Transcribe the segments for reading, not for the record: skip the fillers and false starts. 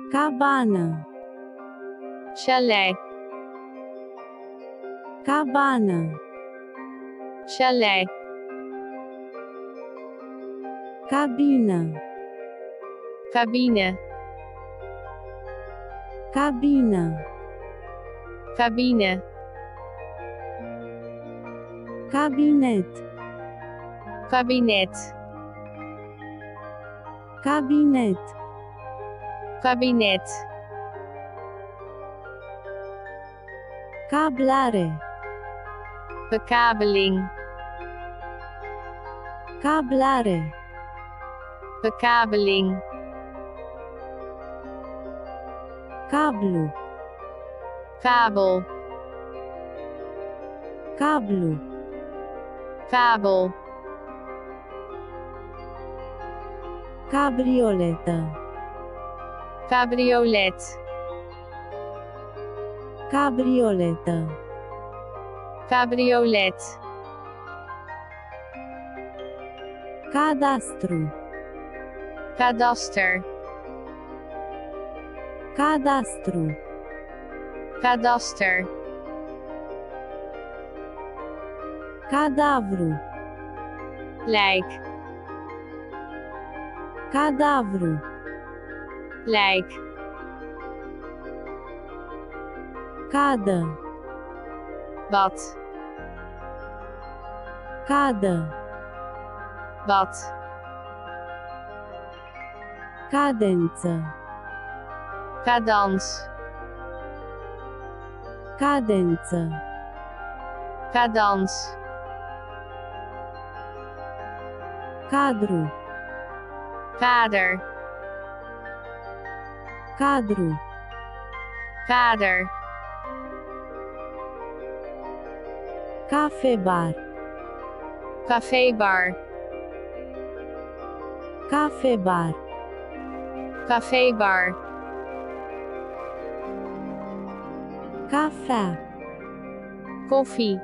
Cabana. Chalet. Cabana. Chalet. Cabina. Cabine. Cabina. Cabine. Cabinet. Kabinet. Cabinet. Kabinet. Cablare. Bekabeling. Cablare. Bekabeling. Cablu. Kabel. Cablu. Kabel. Cabrioletă. Cabriolet. Cabrioletă. Cabriolet. Cadastru. Kadaster. Cadastru. Kadaster. Cadavru. Lijk. Cadavru. Lijk. Cadă. Bad. Cadă. Bad. Cadență. Cadans. Cadență. Cadans. Cadru. Kader. Cadru. Kader. Cafebar. Cafébar. Cafebar. Cafébar. Cafea. Koffie.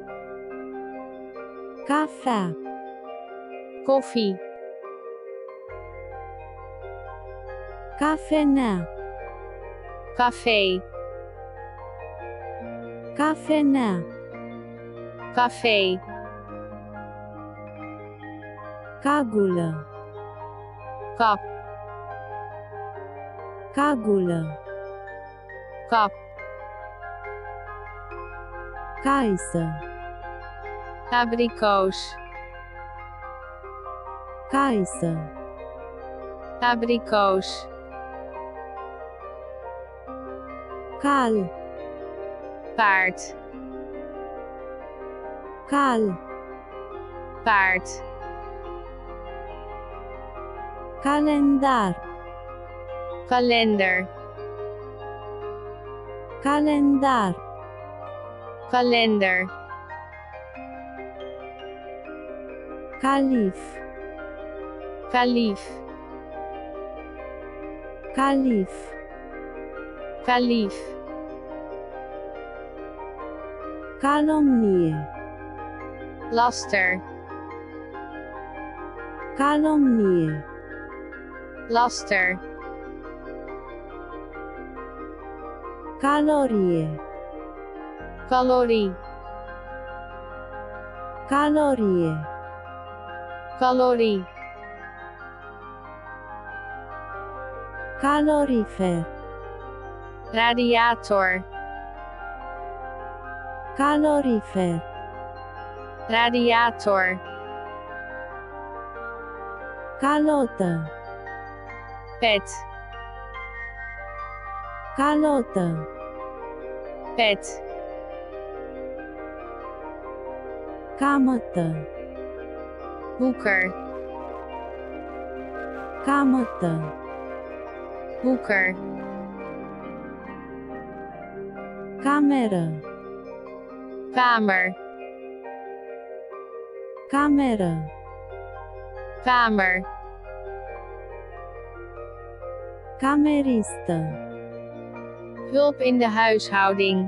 Cafea. Koffie. Cafenea. Café. Cafenea. Café. Cagulă. Kap. Cagulă. Kap. Caisă. Abrikoos. Caisă. Abrikoos. Cal. Paard. Cal. Paard. Calendar. Kalender. Calendar. Kalender. Calif. Kalif. Calif. Kalif. Calomnie. Laster. Calomnie. Laster. Calorie. Calorie. Calorie. Calorie. Calorifer. Radiator. Calorifer. Radiator. Calotă. Pet. Calotă. Pet. Camătă. Hoeker. Camătă. Hoeker. Cameră. Kamer. Cameră. Kamer. Cameristă. Hulp in de huishouding.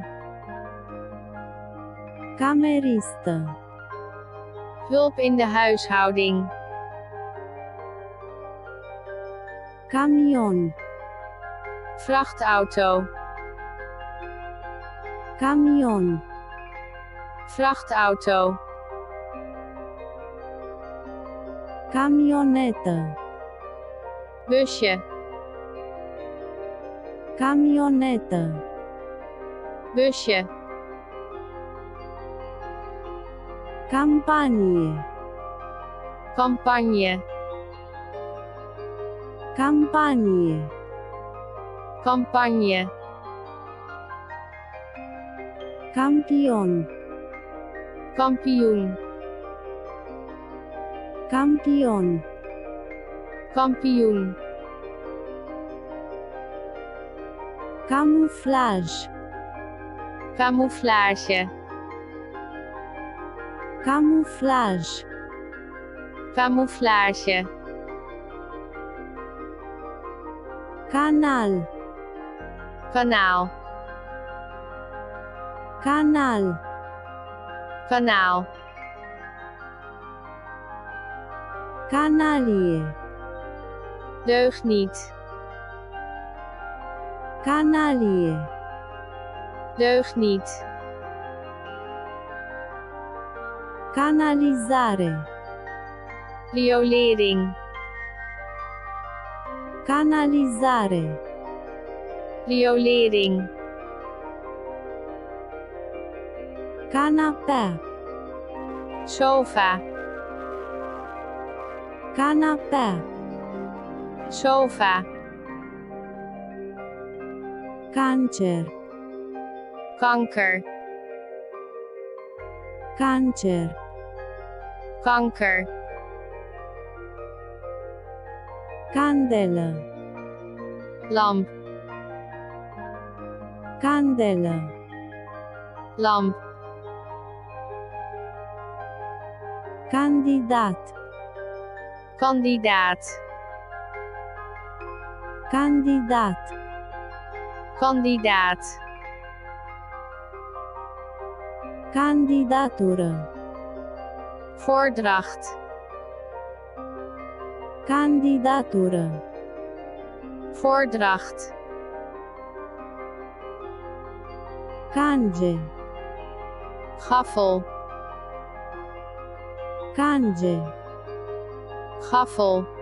Cameristă. Hulp in de huishouding. Camion. Vrachtauto. Camion. Vrachtauto. Camionetă. Busje. Camionetă. Busje. Campanie. Campagne. Campanie. Campagne. Campion. Kampioen. Campion. Kampioen. Camuflaj. Camouflage. Camuflaj. Camouflage. Canal. Kanaal. Canal. Kanaal. Canalie. Deugt niet. Canalie. Deugt niet. Canalizare. Riolering. Canalizare. Riolering. Canapea. Sofa. Canapea. Sofa. Cancer. Kanker. Cancer. Kanker. Candelă. Lamp. Candelă. Lamp. Candidat. Kandidaat. Candidat. Kandidaat. Candidatură. Voordracht. Candidatură. Voordracht. Cange. Gaffel. Cange. Gaffel.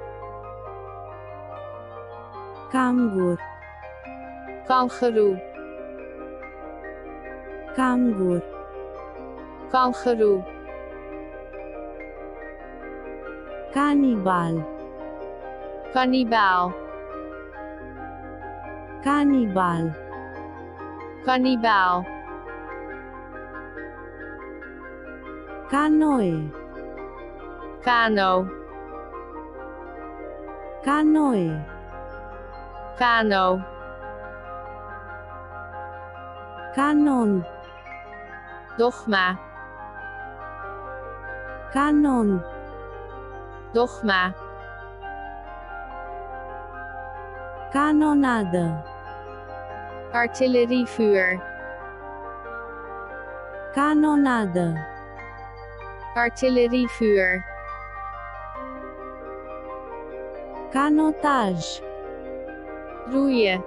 Cangur. Kangeroe. Cangur. Kangeroe. Canibal. Kannibaal. Canibal. Kannibaal. Canoe. Kano. Canoe. Kano. Canon. Dogma. Canon. Dogma. Canonadă. Artillerievuur. Canonadă. Artillerievuur. Canotaj. Roeien.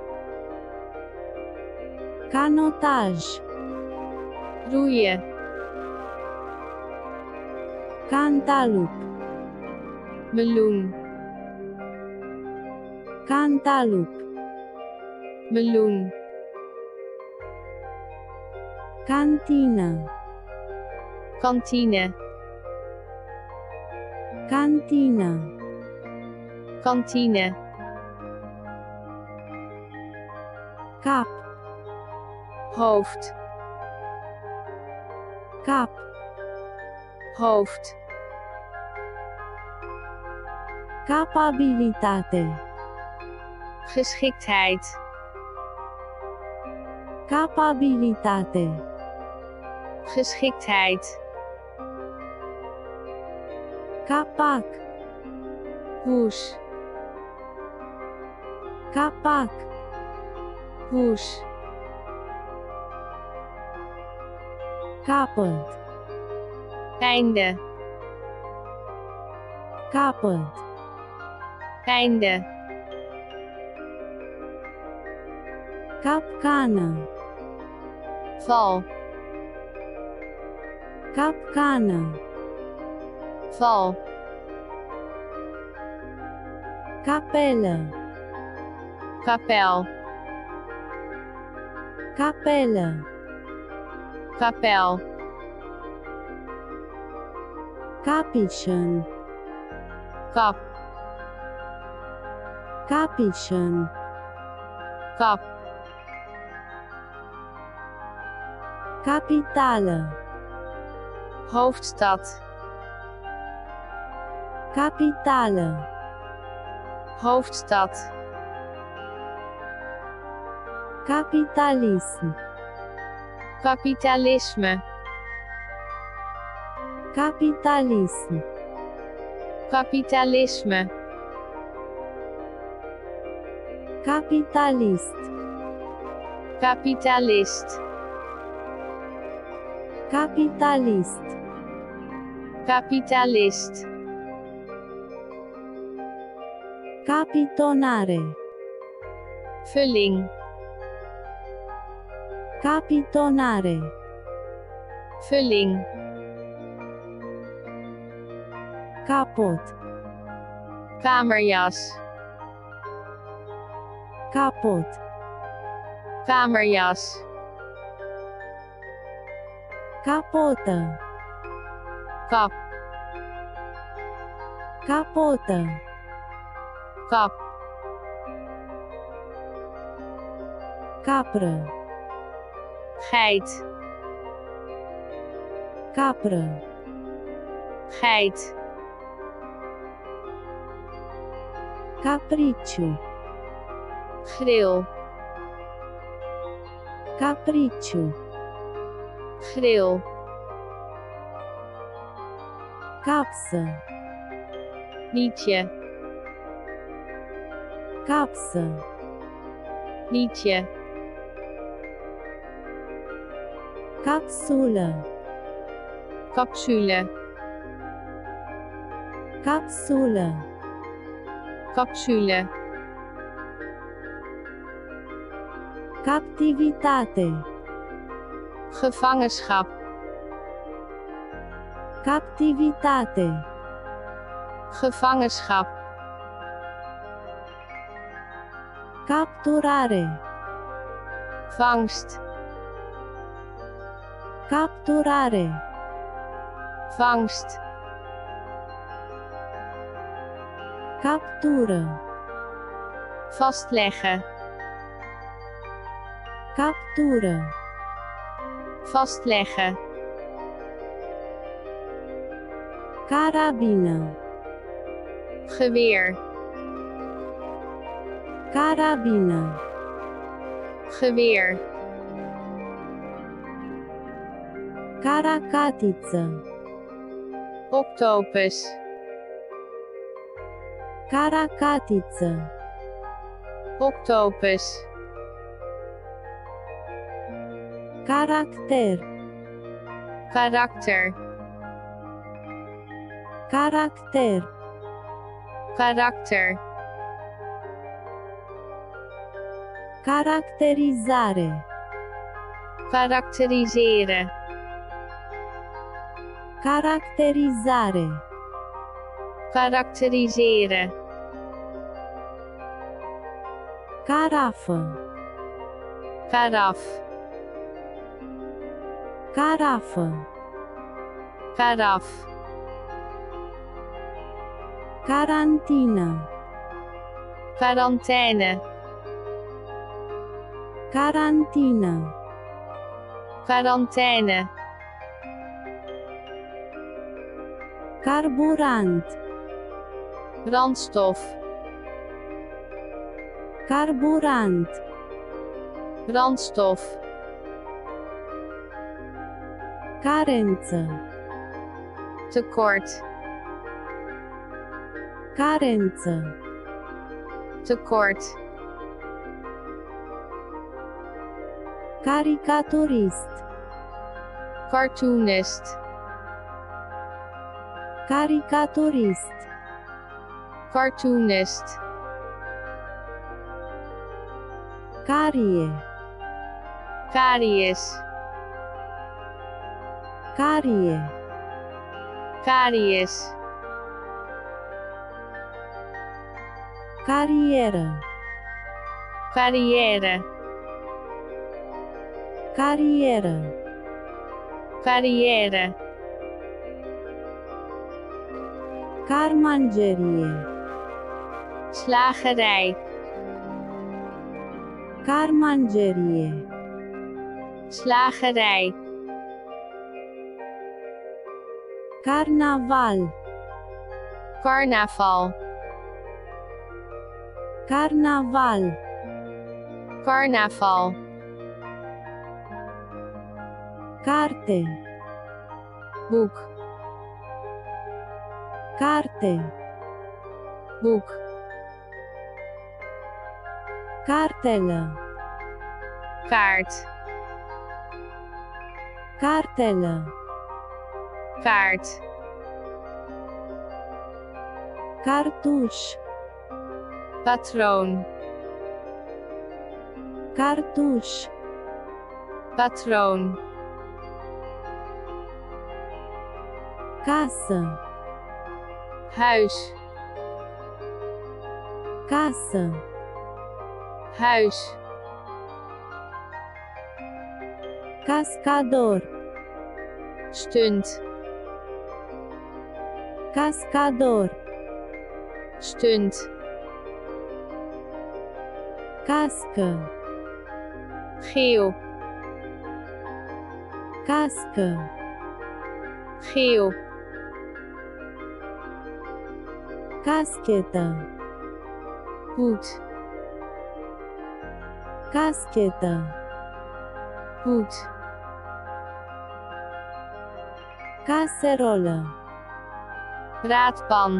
Canotaj. Roeien. Cantalup. Meloen. Cantalup. Meloen. Cantină. Kantine. Cantină. Kantine. Cap. Hoofd. Cap. Hoofd. Capabilitate. Geschiktheid. Capabilitate. Geschiktheid. Capac. Hoes. Capac. Hoes. Capăt. Einde. Capăt. Einde. Capcană. val, Capcană. val, Capelă. kapel, Capelă. kapel, Capișon. kap, Capișon. kap, Capitală. hoofdstad, Capitală. hoofdstad, Capitalism. kapitalisme, Capitalism. kapitalisme, Capitalist. kapitalist, Capitalist. kapitalist, Capitonare. vulling, Capitonare. vulling, Capot. kamerjas, Capot. kamerjas, Capotă. kap, Capotă. kap, Capră. geit, Capră. geit, Capriciu. grill, Capriciu. grill, Capsă. liedje, Capsă. liedje, Capsulă. capsule, Capsulă. capsule, Captivitate. gevangenschap, Captivitate. gevangenschap, Capturare. vangst, Capturare. vangst, Captură. vastleggen, Captură. vastleggen, Carabină. geweer, Carabină. geweer, Caracatiță. octopus, Caracatiță. octopus, Caracter. karakter, Caracter. karakter, Caracterizare. karakteriseren, Caracterizare. karakteriseren, Carafă. karaf, Carafă. karaf, Carantină. quarantaine, Carantină. quarantaine, Carburant. brandstof, Carburant. brandstof, Carență. tekort, Carență. tekort, Caricaturist. cartoonist, Caricaturist. cartoonist, Carie. Karius. carie, Karius. carieră, Carrière. carieră, Carrière. carmangerie, Slagerij. carmangerie, Slagerij. carnaval, Carnaval. carnaval, Carnaval. carte, Boek. carte, Boek. cartelă, Kaart. cartelă, Kaart. cartuș, Patroon. cartuș, Patroon. casă, Huis. casă, Huis. cascador, Stunt. cascador, Stunt. cască, Geel. cască, Geel. caschetă, Hoed. caschetă, Hoed. caserolă, Braadpan.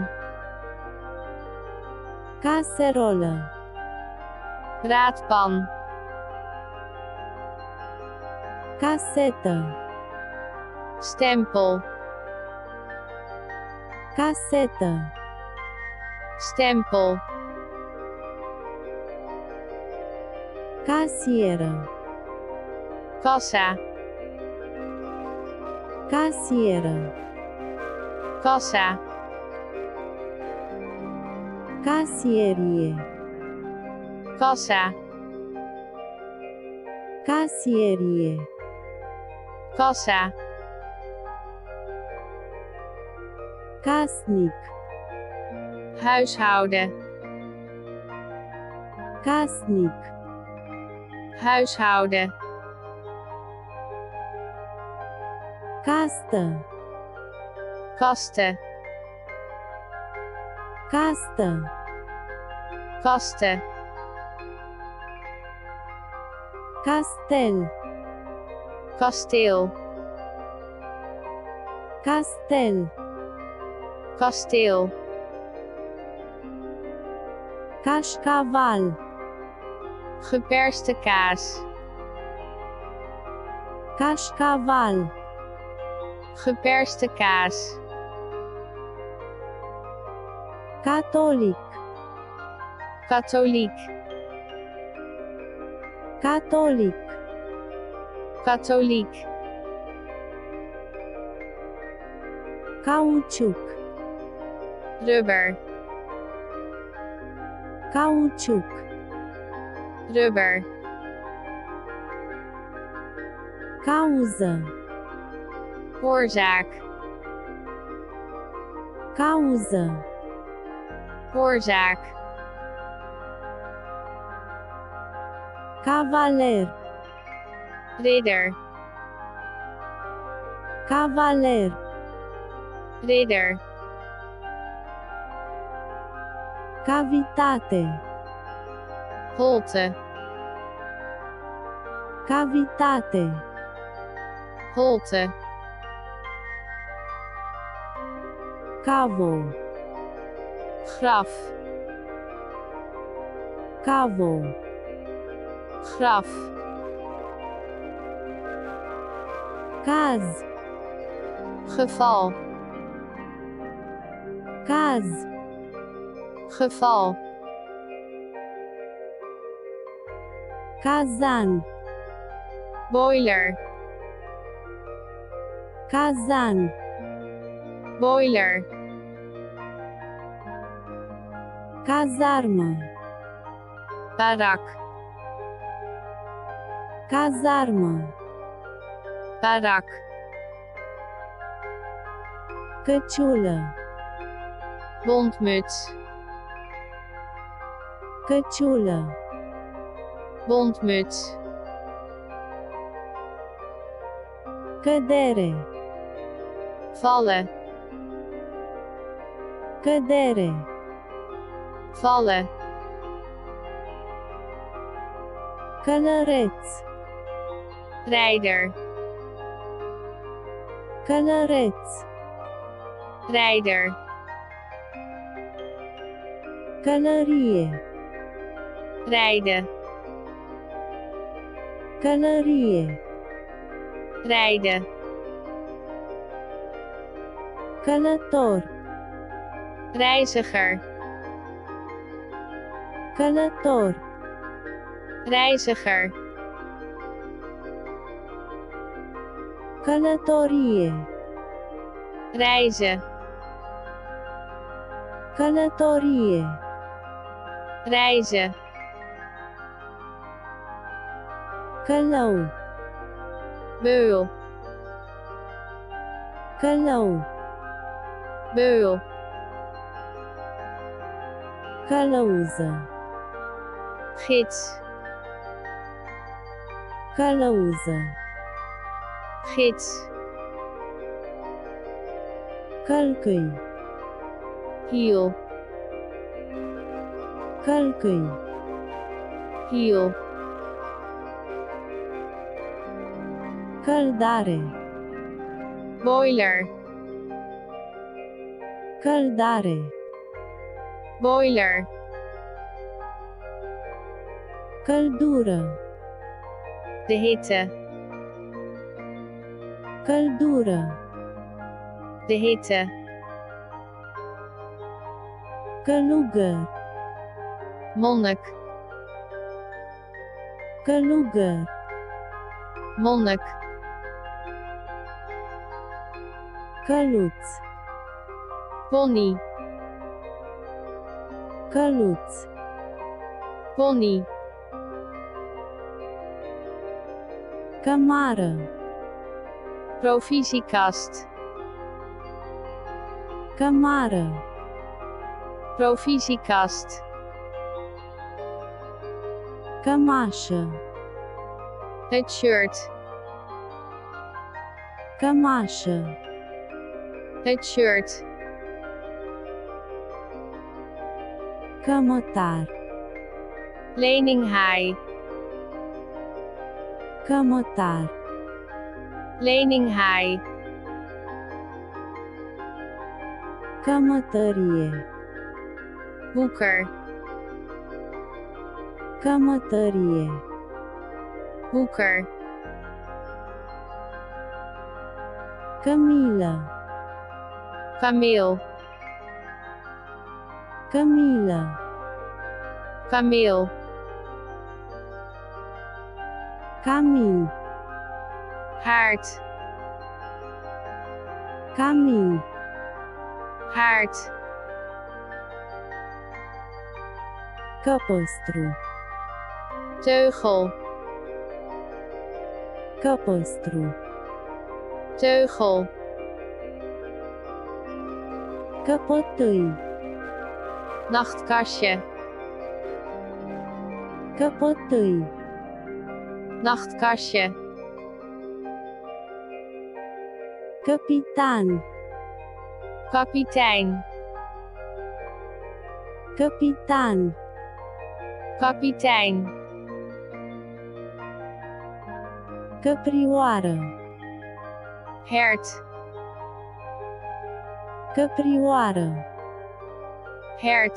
caserolă, Braadpan. casetă, Stempel. casetă, Stempel. casieră, Kassa. casieră, Kassa. casierie, Kassa. casierie, Kassa. casnic, Huishouden. casnic, Huishouden. castă, Kasten. castă, Kasten. castel, Kasteel. castel, Kasteel. cașcaval, Geperste kaas. cașcaval, Geperste kaas. catolic, Katholiek. catolic, Katholiek. cauciuc, Rubber. cauciuc, Rubber. cauză, Oorzaak. cauză, Oorzaak. cavaler, Ridder. cavaler, Ridder. cavitate, Holte. cavitate, Holte. cavo, Graf. cavo, Graf. caz, Geval. caz, Geval. cazan, boiler, cazan, boiler, cazarmă, barak, cazarmă, barak, căciulă, bondmuts, căciulă, bondmuts, cădere, vallen, cădere, vallen, călăreț, rijder, călăreț, rijder, călărie, rijden, călărie, rijden, călător, reiziger, călător, reiziger, călătorie, reizen, călătorie, reizen, călău, beul, călău, beul, călăuză, gids, călăuză, gids, călcâi, hiel, călcâi, hiel, căldare, boiler, căldare, boiler, căldură, de hitte, căldură, de hitte, călugăr, monnik, călugăr, monnik, căluț, pony, căluț, pony, cămară, provisiekast, cămară, provisiekast, cămașă, het shirt, cămașă, het shirt, cămătar, leninghaai, cămătar, leninghaai, cămătărie, boeker, cămătărie, boeker, cămilă, kameel, cămilă, kameel, camin, haard, camin, haard, căpăstru, teugel, căpăstru, teugel, căpătâi, nachtkastje, căpătâi, nachtkastje, capitan, kapitein, capitan, kapitein, căprioară, hert, căprioară, hert,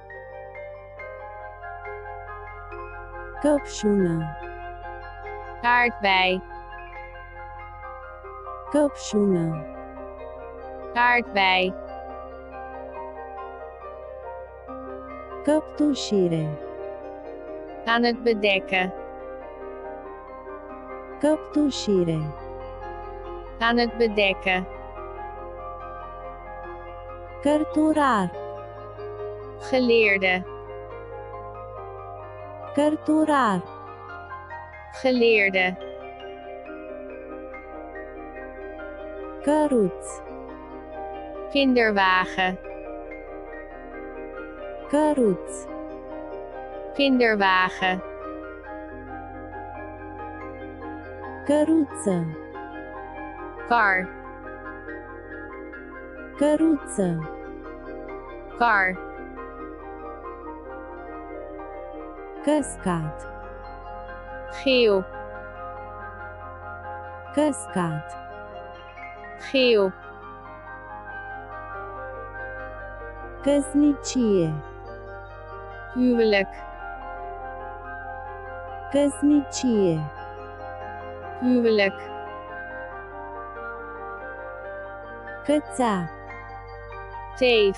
căpșună, aardbei, căpșună, aardbei, căptușire, aan het bedekken, Căptușire. Aan het bedekken. Cărturar. Geleerde. Cărturar. Geleerde. Căruț. Kinderwagen. Căruț. Kinderwagen. Căruță. Kar. Căruță. Kar. Căscat. Geel. Căscat. Geel. Căsnicie. Huwelijk. Căsnicie. Huwelijk. Cățea. Teef.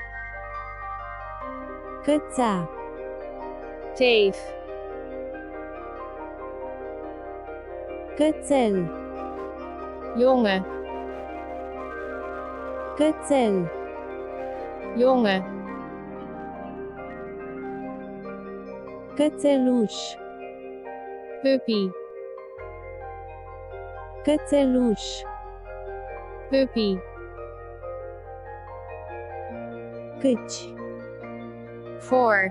Cățea. Teef. Cățel. Jongen. Cățel. Jongen. Cățeluș. Puppy. Cățeluș. Puppy. Câci. Voor.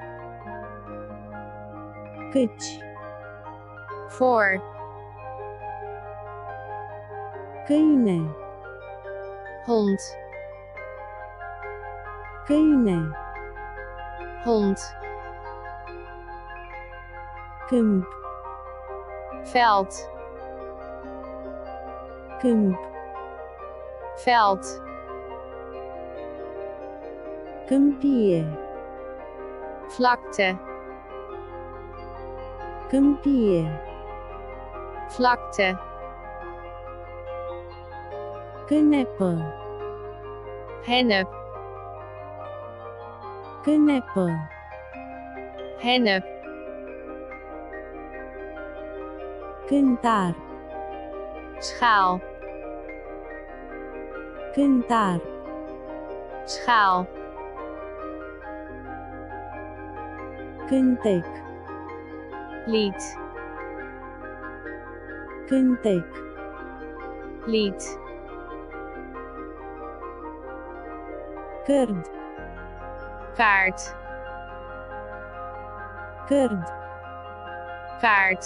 Câci. Voor. Câine. Hond. Câine. Hond. Câmp. Veld. Câmp. Veld. Câmpie. Vlakte. Câmpie. Vlakte. Cânepă. Hennep. Cânepă. Hennep. Cântar. Schaal. Cântar. Schaal. Cântec. Lied. Cântec. Lied. Cărd. Kaart. Cărd. Kaart.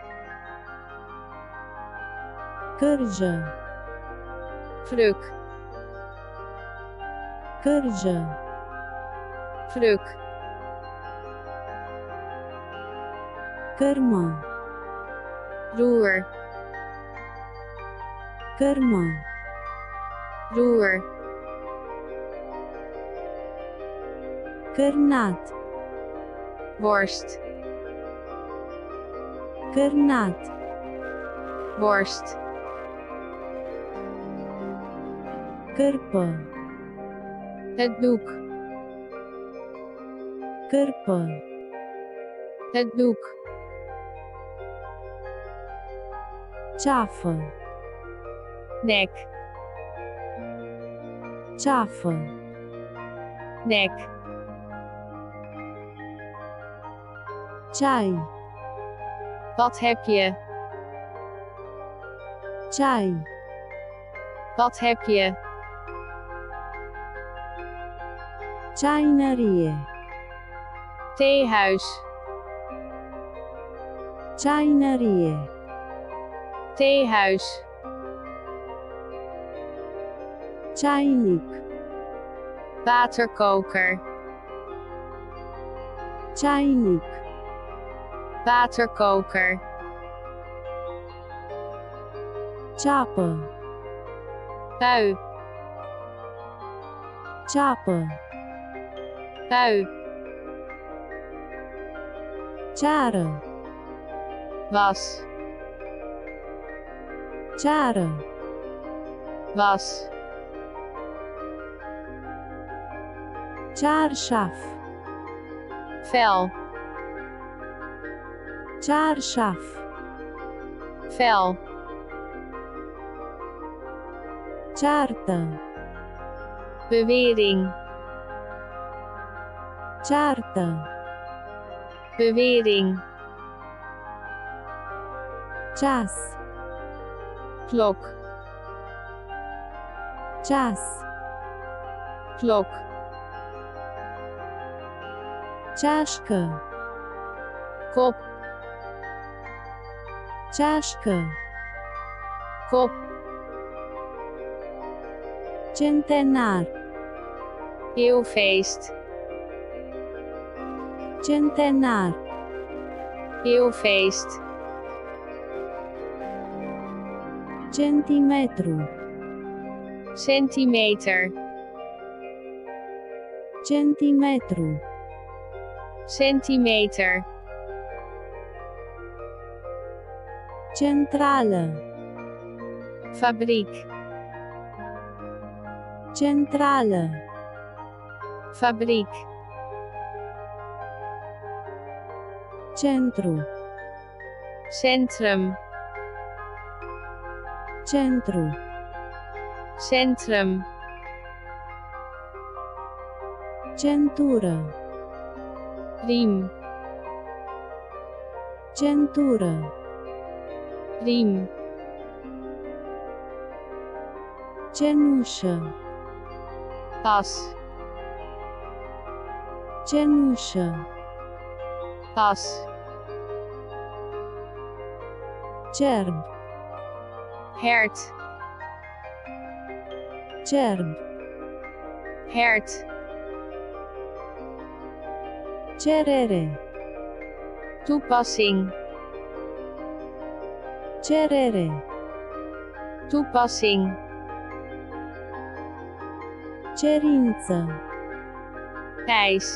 Cârjă. Vruk. Cârjă. Vruk. Cărmă. Roer. Cărmă. Roer. Cărnat. Worst. Cărnat. Worst. Cărpă. Het doek. Cărpă. Het doek. Ceafă. Nek. Ceafă. Nek. Ceai. Wat heb je? Ceai. Wat heb je? Ceainărie. Theehuis. Ceainărie. Theehuis. Ceainic. Waterkoker. Ceainic. Waterkoker. Ceapă. Bui. Ceapă. Bui. Ceară. Was. Ceară. Was. Cearșaf. Vel. Cearșaf. fel, ceartă, bewering, ceartă, bewering, ceas, klok, ceas, klok, ceașcă, kop, ceașcă, kop, centenar, eeuwfeest, centenar, eeuwfeest, centimetru, centimeter, centimetru, centimeter, centrală, fabriek, centrală, fabriek, centru, centrum, centru, centrum, centură, riem, centură, riem, cenușă, tas, cenușă, tas, cerb, hert, cerb, hert, cerere, toepassing, cerere, toepassing, cerință, eis,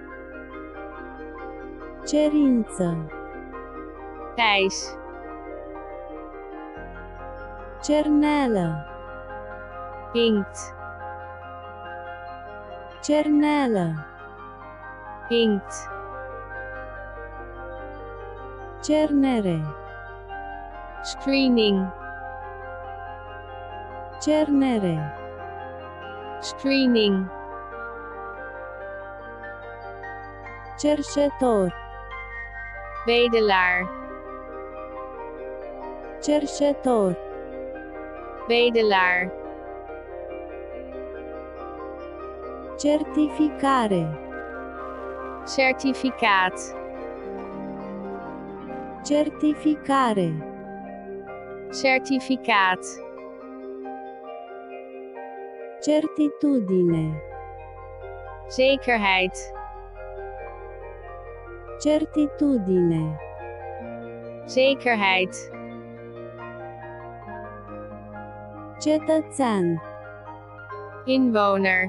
cerință, eis, cernelă, inkt, cernelă, inkt, cernere, screening, cernere, screening, cerșetor, bedelaar, cerșetor, bedelaar, certificare, certificaat, certificare, certificaat, certitudine, zekerheid, certitudine, zekerheid, cetățean, inwoner,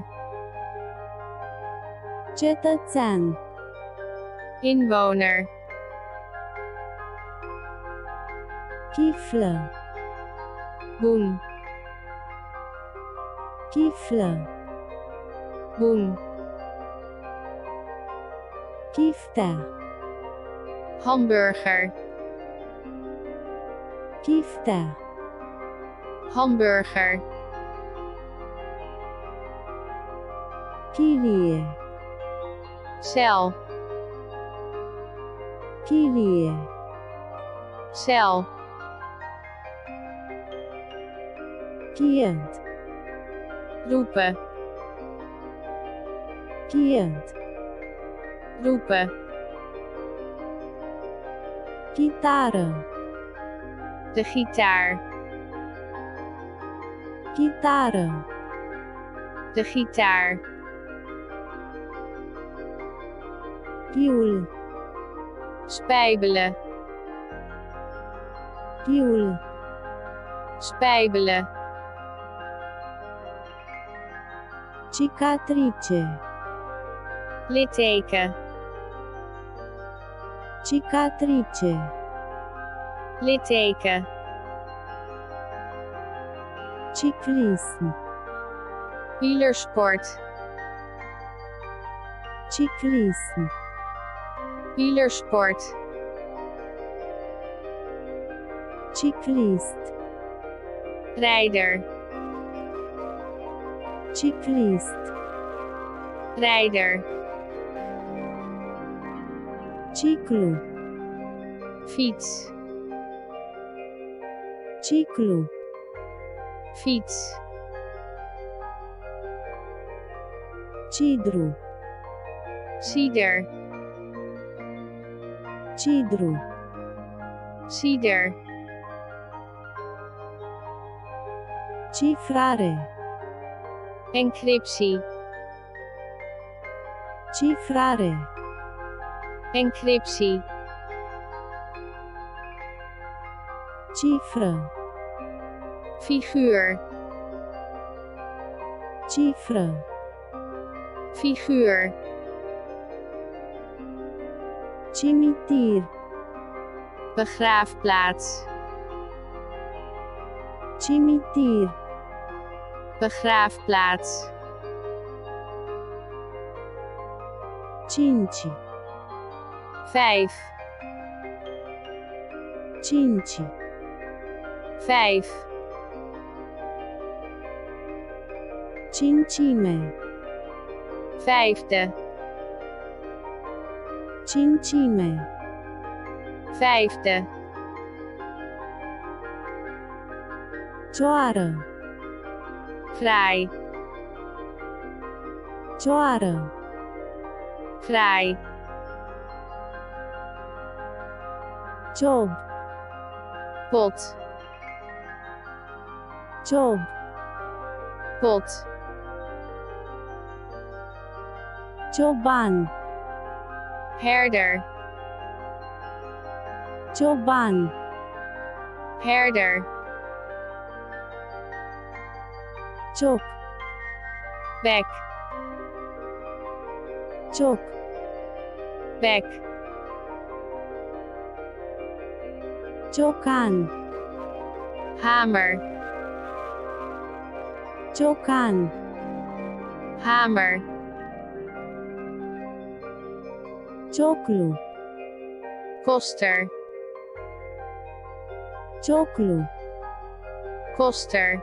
cetățean, inwoner, chiflă, boen, chiflă, boen, chiftea, hamburger, chiftea, hamburger, chirie, cel, chirie, cel, chiant, roepen, chiant, roepen, chitară, de gitaar, chitară, de gitaar, piul, spijbelen, piul, spijbelen, cicatrice, litteken, cicatrice, litteken, ciclism, wielersport, ciclism, wielersport, Ciclist. rijder, Ciclist. rijder, Ciclu. fiets, Ciclu. fiets, Cidru. cider, Cidru. cider, Cifrare. encryptie, Cifrare. encryptie, Cifră. figuur, Cifră. figuur, Cimitir. begraafplaats, Cimitir. begraafplaats, Cinci. 5, Cinci. 5, Cincime. vijfde, Cincime. vijfde, Cioară. kraai, Cioară. kraai, Ciob. pot, Ciob. pot, Cioban. herder, Cioban. herder, Cioc. bek, Cioc. bek, Ciocan. hamer, Ciocan. hamer, Cioclu. koster, Cioclu. koster,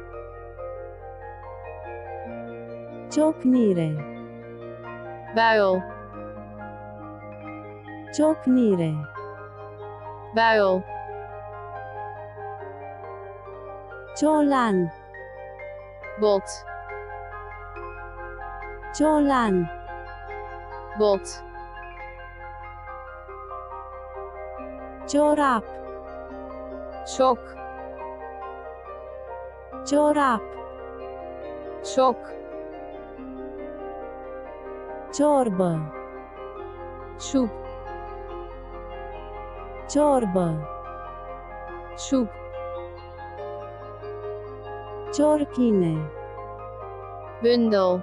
Ciocnire. buil, Ciocnire. buil, Ciolan. bot, Ciolan. bot, Ciorap. sok, Ciorap. sok, Ciorbă. soep, Ciorbă. soep, Ciorchine. bundel,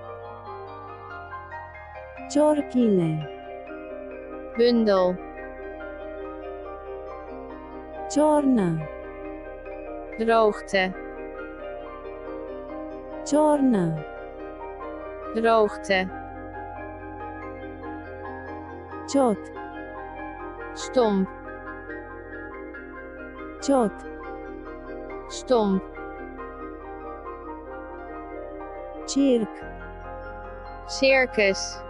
Ciorchine. bundel, Ciornă. droogte, Ciornă. droogte, Ciot. stomp, Ciot. stomp, Circ. circus,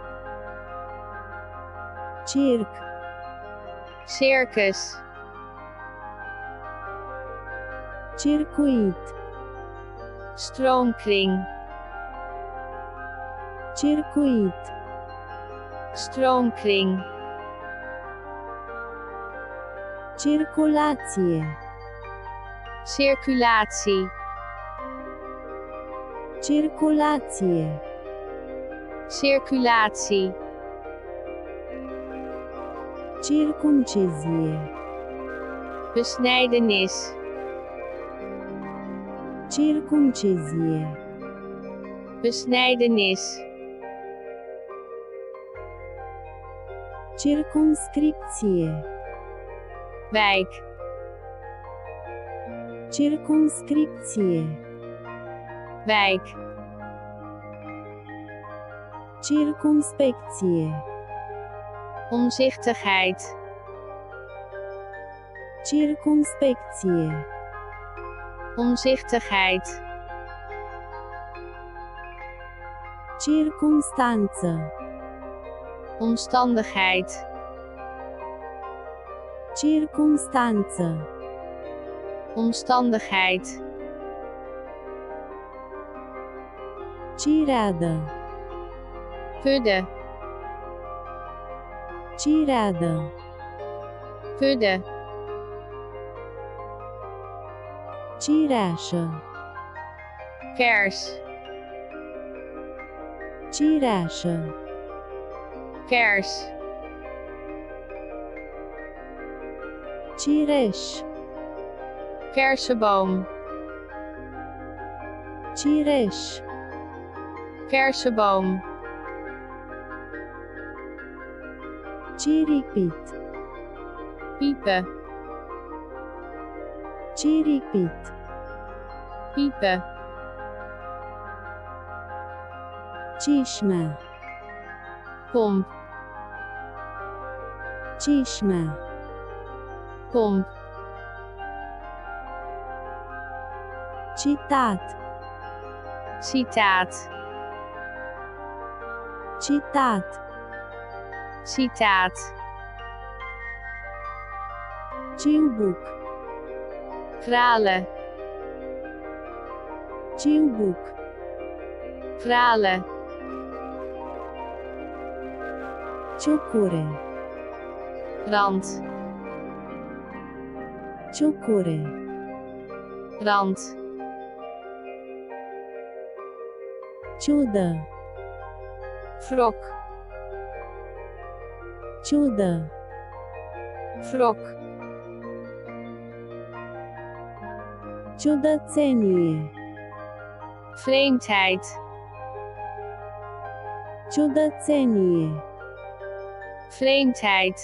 Circ. circus, Circuit. stroomkring, Circuit. stroomkring, Circulație. circulatie, Circulație. circulatie, Circumcizie. besnijdenis, Circumcizie. besnijdenis, Circumscripție. wijk, Circumscripție. wijk, Circumspecție. omzichtigheid, Circumspecție. Omzichtigheid. Circumstanță. Omstandigheid. Circumstanță. Omstandigheid. Cireadă. Kudde. Cireadă. Kudde. Cireașă. Kers. Cireașă. Kers. Cireș. Kersenboom. Cireș. Kersenboom. Ciripit. Piepen. Ciripit. Piepen. Cișmea. Pomp. Cișmea. Pomp. Citat. Citaat. Citat. Citaat. Ciubuc. Kralen. Ciubuc. Kralen. Ciucure. Rand. Ciucure. Rand. Ciudă. Wrok. Ciudă. Wrok. Ciudățenie. Vreemdheid. Ciudățenie. Vreemdheid.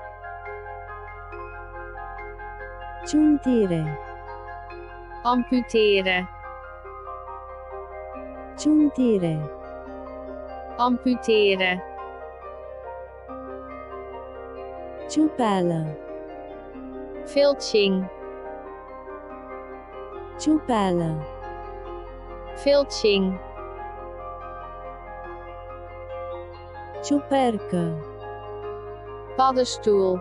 Ciuntire. Amputeren. Ciuntire. Amputeren. Ciupeală. Filching. Ciupeală. Filching. Ciupercă. Paddenstoel.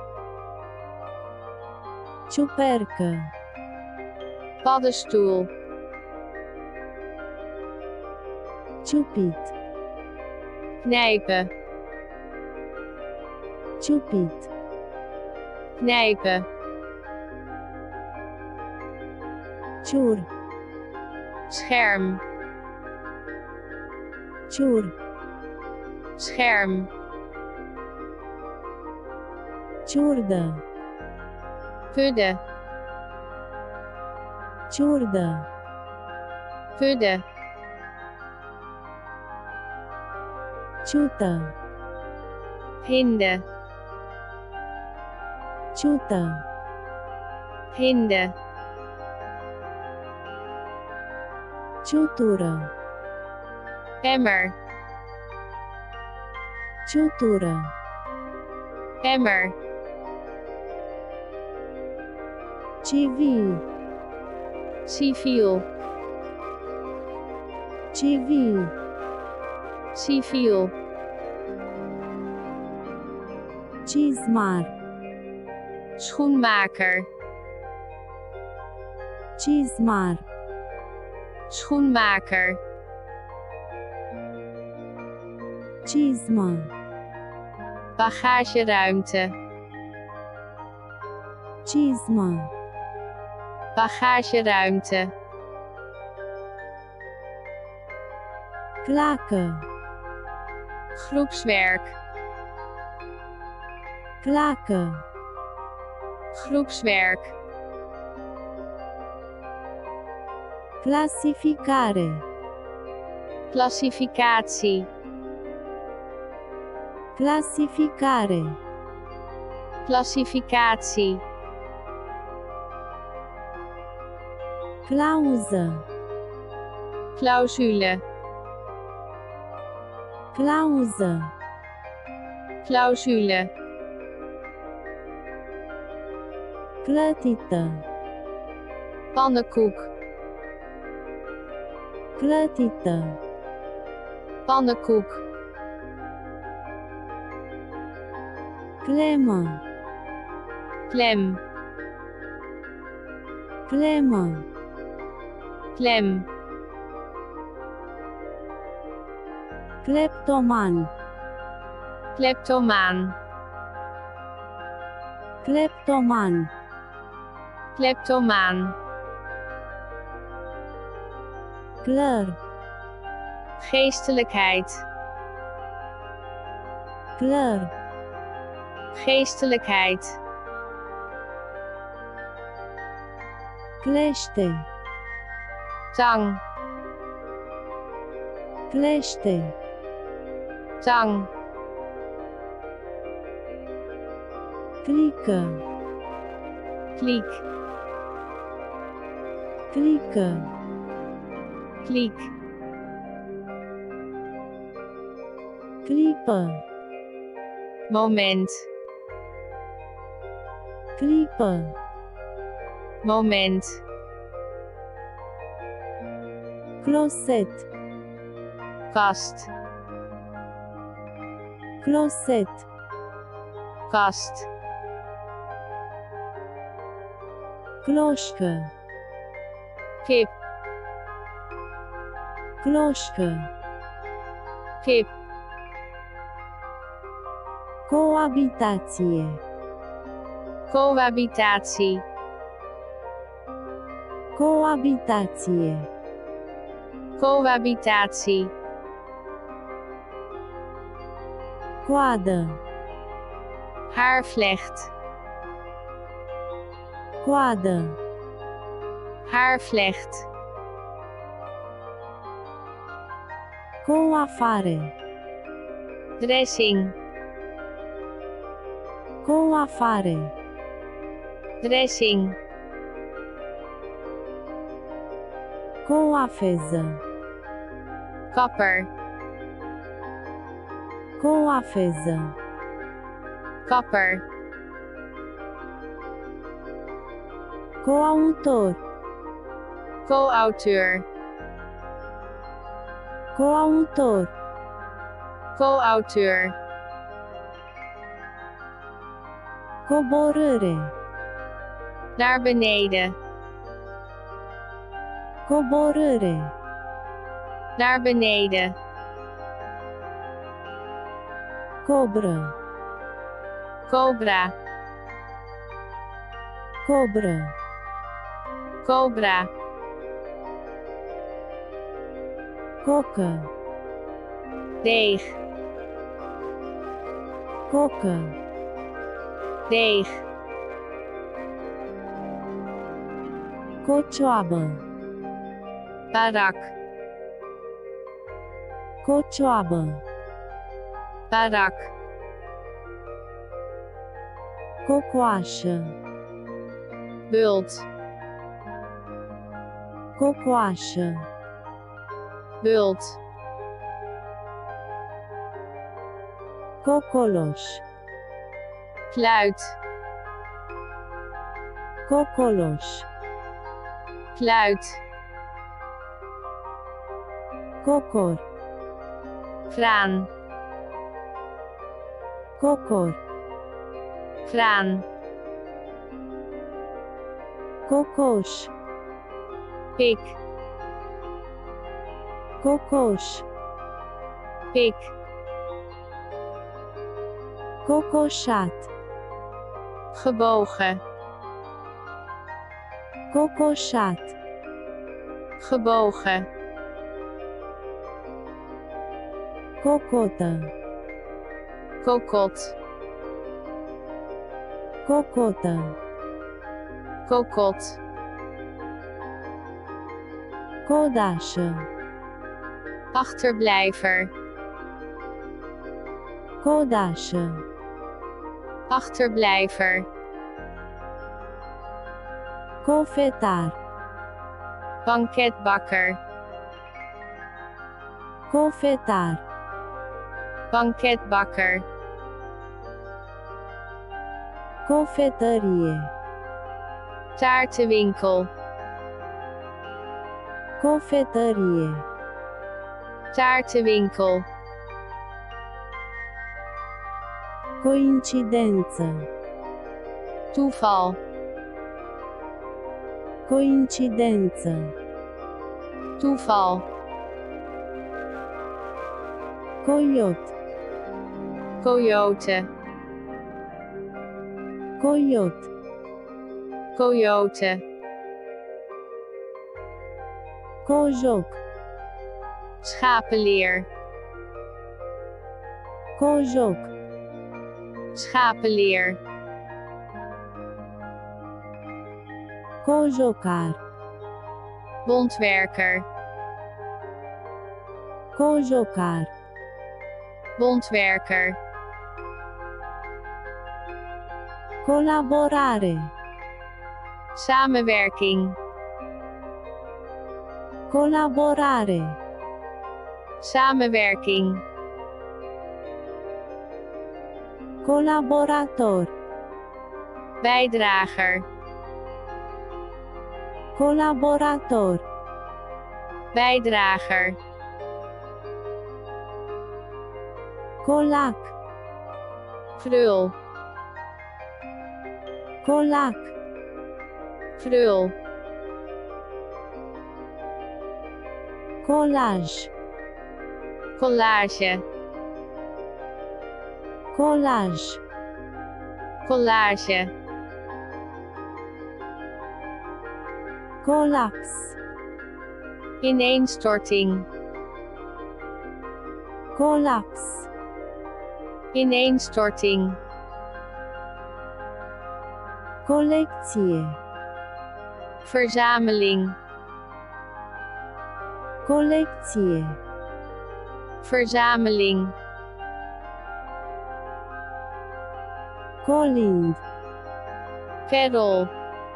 Ciupercă. Paddenstoel. Ciupit. Knijpen. Ciupit. Knijpen. Ciur. Scherm. Ciur. Scherm. Ciurdă. Kudde. Ciurdă. Kudde. Ciută. Hinde. Ciută. Hinde. Ciutură. Emmer. Ciutură. Emmer. Civil. Civiel. Civil. Civiel. Cizmar. Schoenmaker. Cizmar. Schoenmaker. Cizmă. Bagageruimte. Cizmă. Bagageruimte. Clacă. Groepswerk. Clacă. Groepswerk. Clasificare. Classificatie. Clasificare. Classificatie. Clauză. Clausule. Clauză. Clausule. clătită, pannenkoek, clătită, pannenkoek, clemă, klem, clemă, klem, cleptoman, kleptomaan, cleptoman, kleptomaan, clăr, geestelijkheid, clăr, geestelijkheid, clește, tang, clește, tang, clică, kliek, clică, kliek, clipă, moment, clipă, moment, closet, kast, closet, kast, cloșcă, kip, cloșcă, kip, coabitație, cohabitatie, coabitație, cohabitatie, coadă, haarvlecht, coadă, haarvlecht, coafare, dressing, coafare, dressing, coafeză, kapper, coafeză, kapper, coautor, co-auteur, coautor, co-auteur, coborâre, naar beneden, coborâre, naar beneden, cobră, cobra, cobră, cobra, cocă, deeg, cocă, deeg, cocioabă, barak, cocioabă, barak, cocoașă, bult, cocoașă, bult, cocoloș, kluit, cocoloș, kluit, cocor, kraan, cocor, kraan, cocoș, pik, cocoș, pik, cocoșat, gebogen, cocoșat, gebogen, cocotă, kokot, cocotă, kokot, codașă, achterblijver, codașă, achterblijver, cofetar, banketbakker, cofetar, banketbakker, cofetărie, taartenwinkel, cofetărie, taartenwinkel, coincidență, toeval, coincidență, toeval, coiot, coyote, coiot, coyote, cojoc, schapelier, cojoc, schapelier, cojocar, bondwerker, cojocar, bondwerker, colaborare, samenwerking, colaborare, samenwerking, colaborator, bijdrager, colaborator, bijdrager, colac, frul, colac, frul, colaj, collage, colaj, collage, colaps, ineenstorting, colaps, ineenstorting, colecție, verzameling, colecție, verzameling, colind, kerel,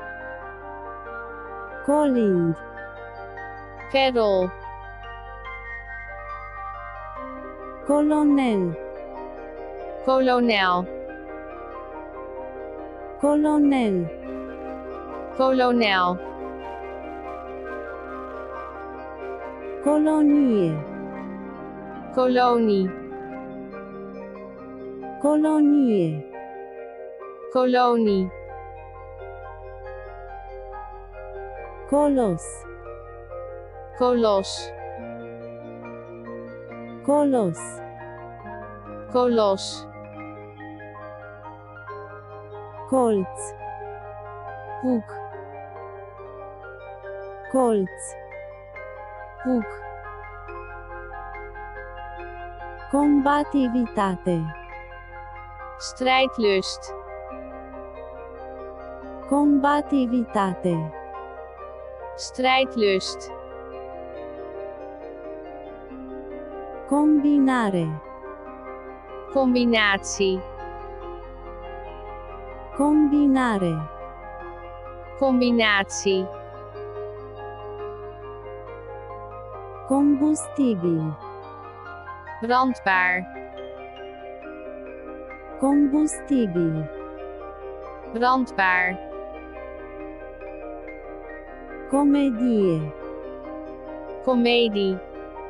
colind, kerel, colonel, kolonel, colonel, kolonel, colonie, kolonie, colonie, kolonie, colos, kolos, colos, kolos, colț, hoek, colț, hoek, combativitate, strijdlust, combativitate, strijdlust, combinare, combinatie, combinare, combinatie, combustibil, brandbaar, combustibil, brandbaar, comedie, komedie,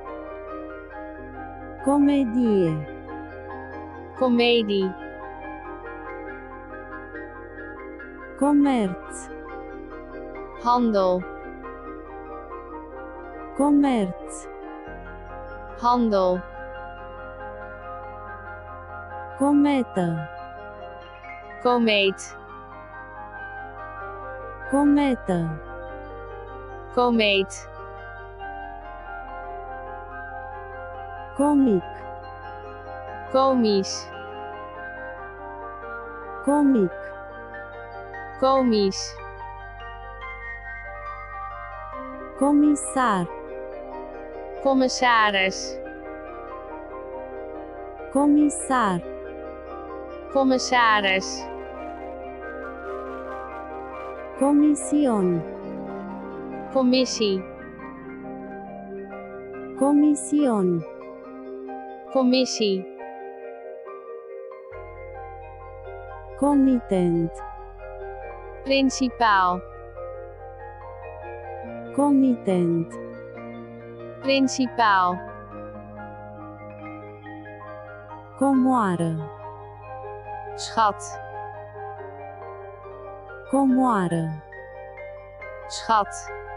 comedie, komedie, comerț, handel, comerț, handel, cometă, komeet, cometă, komeet, comic, komisch, comic, komisch, comisar, commissaris, comisar, commissaris, comision, commissie, comision, commissie, comitent, principaal, Comitent. Principaal. Comoară. Schat. Comoară. Schat.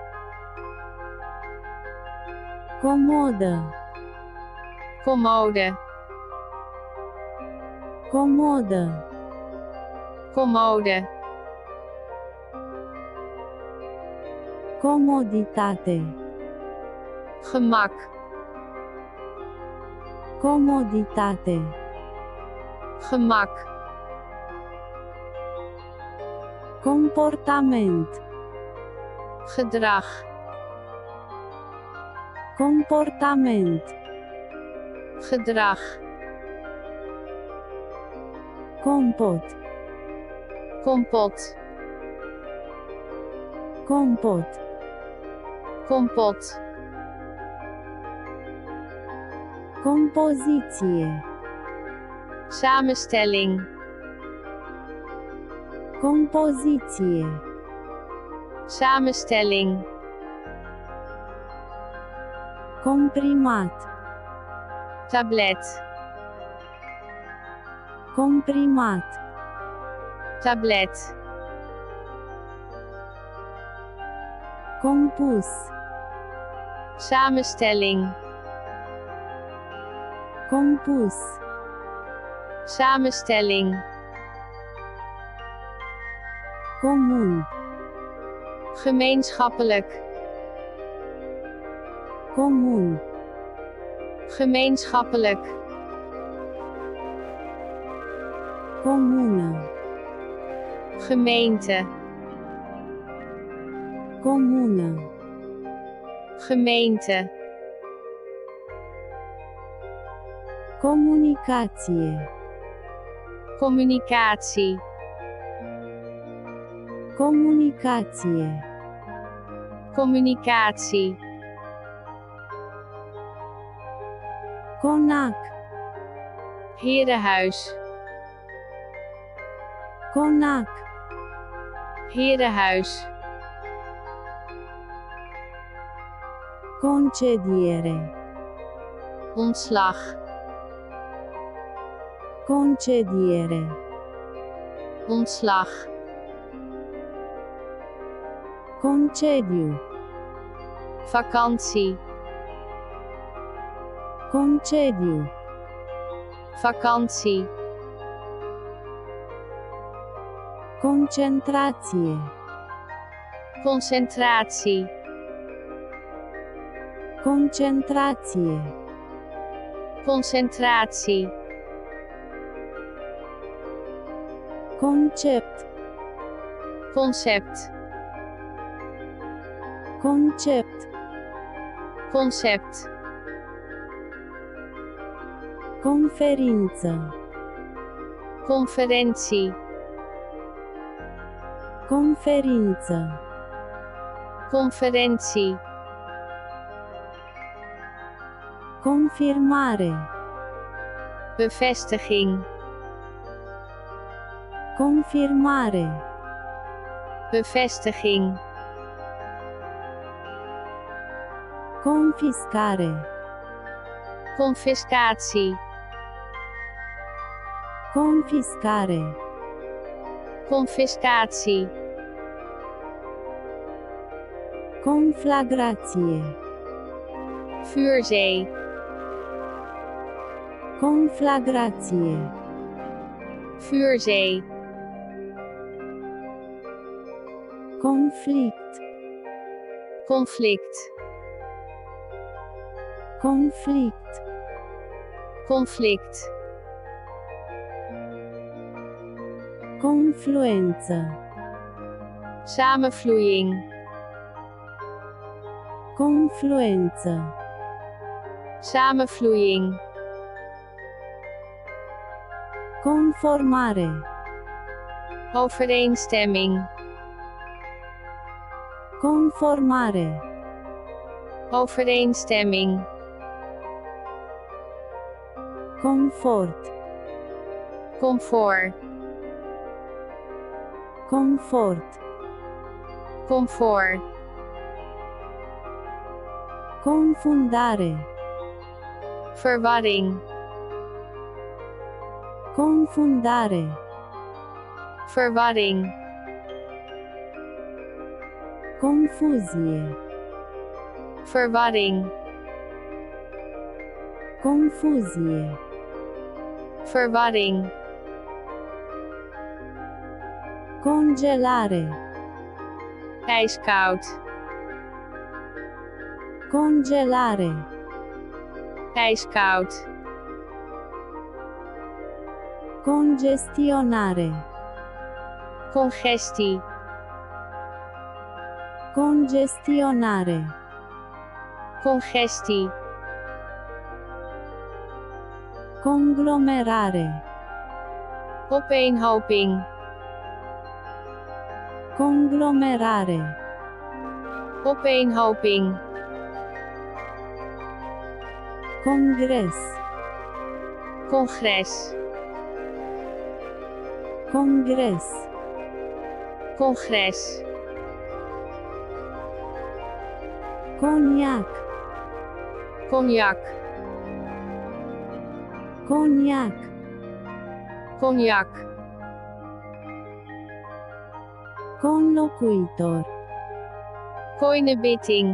Comodă. Commode. Comodă. Commode. Comoditate. Gemak. Comoditate. Gemak. Comportament. Gedrag. Comportament. Gedrag. Compot. Kompot. Compot. Kompot. Compoziție. Samenstelling. Compoziție. Samenstelling. Comprimat. Tablet. Comprimat. Tablet. Compus. Samenstelling. Compus. Samenstelling. Comun. Gemeenschappelijk. Comun. Gemeenschappelijk. Comună. Gemeente. Comună. Gemeente. Comunicație. Communicatie. Comunicație. Communicatie. Conac. Herenhuis. Conac. Herenhuis. Concediere. Ontslag. Concediere. Ontslag. Concediu. Vakantie. Concediu. Vakantie. Concentrație. Concentratie. Concentrație. Concentratie. Concept. Concept. Concept. Concept. Conferință. Conferentie. Conferință. Conferentie. Confirmare. Bevestiging. Confirmare. Bevestiging. Confiscare. Confiscatie. Confiscare. Confiscatie. Conflagrație. Vuurzee. Conflagrație. Vuurzee. Conflict. Conflict. Conflict. Conflict. Confluență. Samenvloeiing. Confluență. Samenvloeiing. Conformare. Overeenstemming. Conformare. Overeenstemming. Confort. Comfort. Confort. Comfort. confundare, verwarring, confundare, verwarring, confuzie, verwarring, confuzie, verwarring, congelare, ijskoud, congelare, ijskoud, congestionare, congestie, congestionare, congestie, conglomerare, opeenhoping, conglomerare, opeenhoping, congres, congres, congres, congres, cognac, cognac, cognac, cognac, conlocuitor, koinebitting,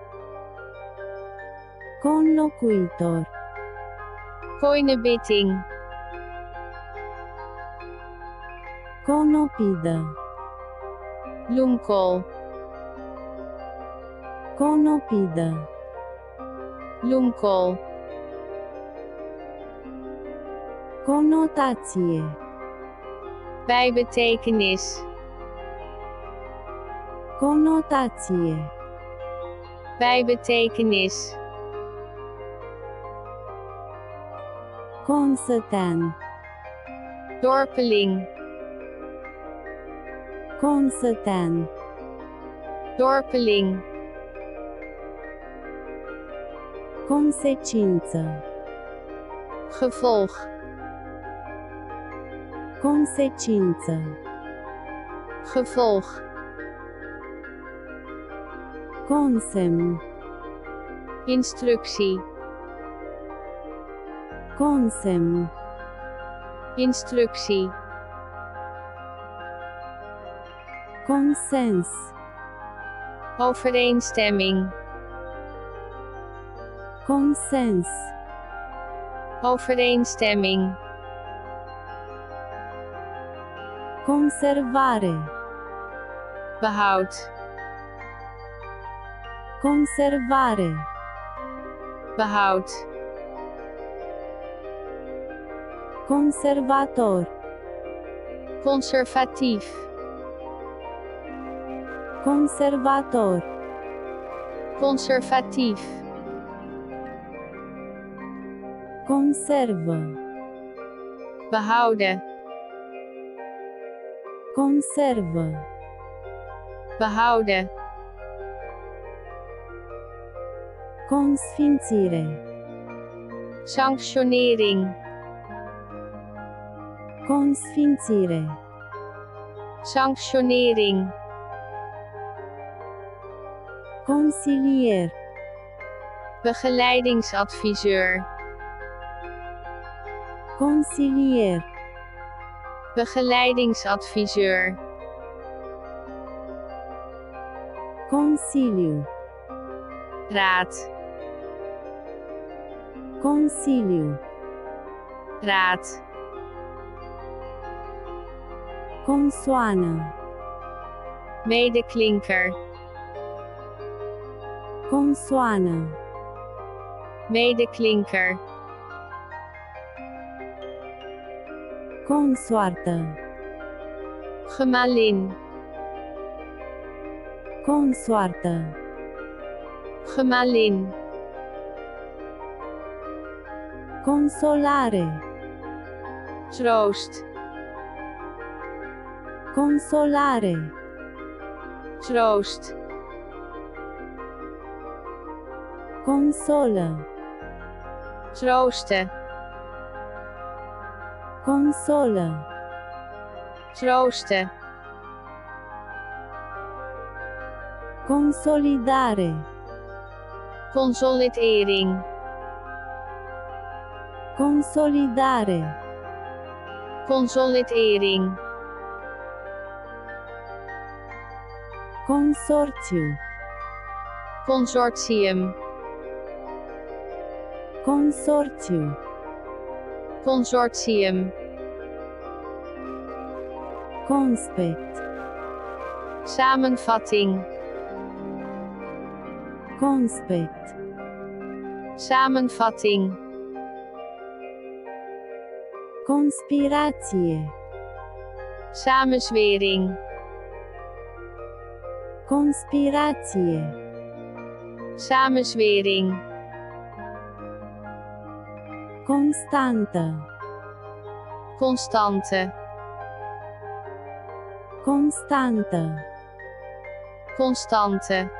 conlocuitor, koinebitting, conopidă, bloemkool, conopidă, bloemkool, conotație, bijbetekenis, conotație, bijbetekenis, consătean, dorpeling, consătean, dorpeling, consecință, gevolg, consecință, gevolg, consemn, instructie, consemn, instructie, consens, overeenstemming, consens, overeenstemming, conservare, behoud, conservare, behoud, conservator, conservatief, conservator, conservatief, conservă, behouden, conservă, behouden, consfințire, sanctionering, consfințire, sanctionering, consilier, begeleidingsadviseur, consilier, begeleidingsadviseur, consiliu, raad, consiliu, raad, consoană, medeklinker, consoană, medeklinker, consoartă, gemalin, consoartă, gemalin, consolare, troost, consolare, troost, consolă, troosten, consolă, troosten, consolidare, consolidering, consolidare, consolidering, consorțiu, consortium, consorțiu, consortium, conspect, samenvatting, conspect, samenvatting, conspirație, samenzwering, conspirație, samenzwering, constantă, constante, constantă, constante,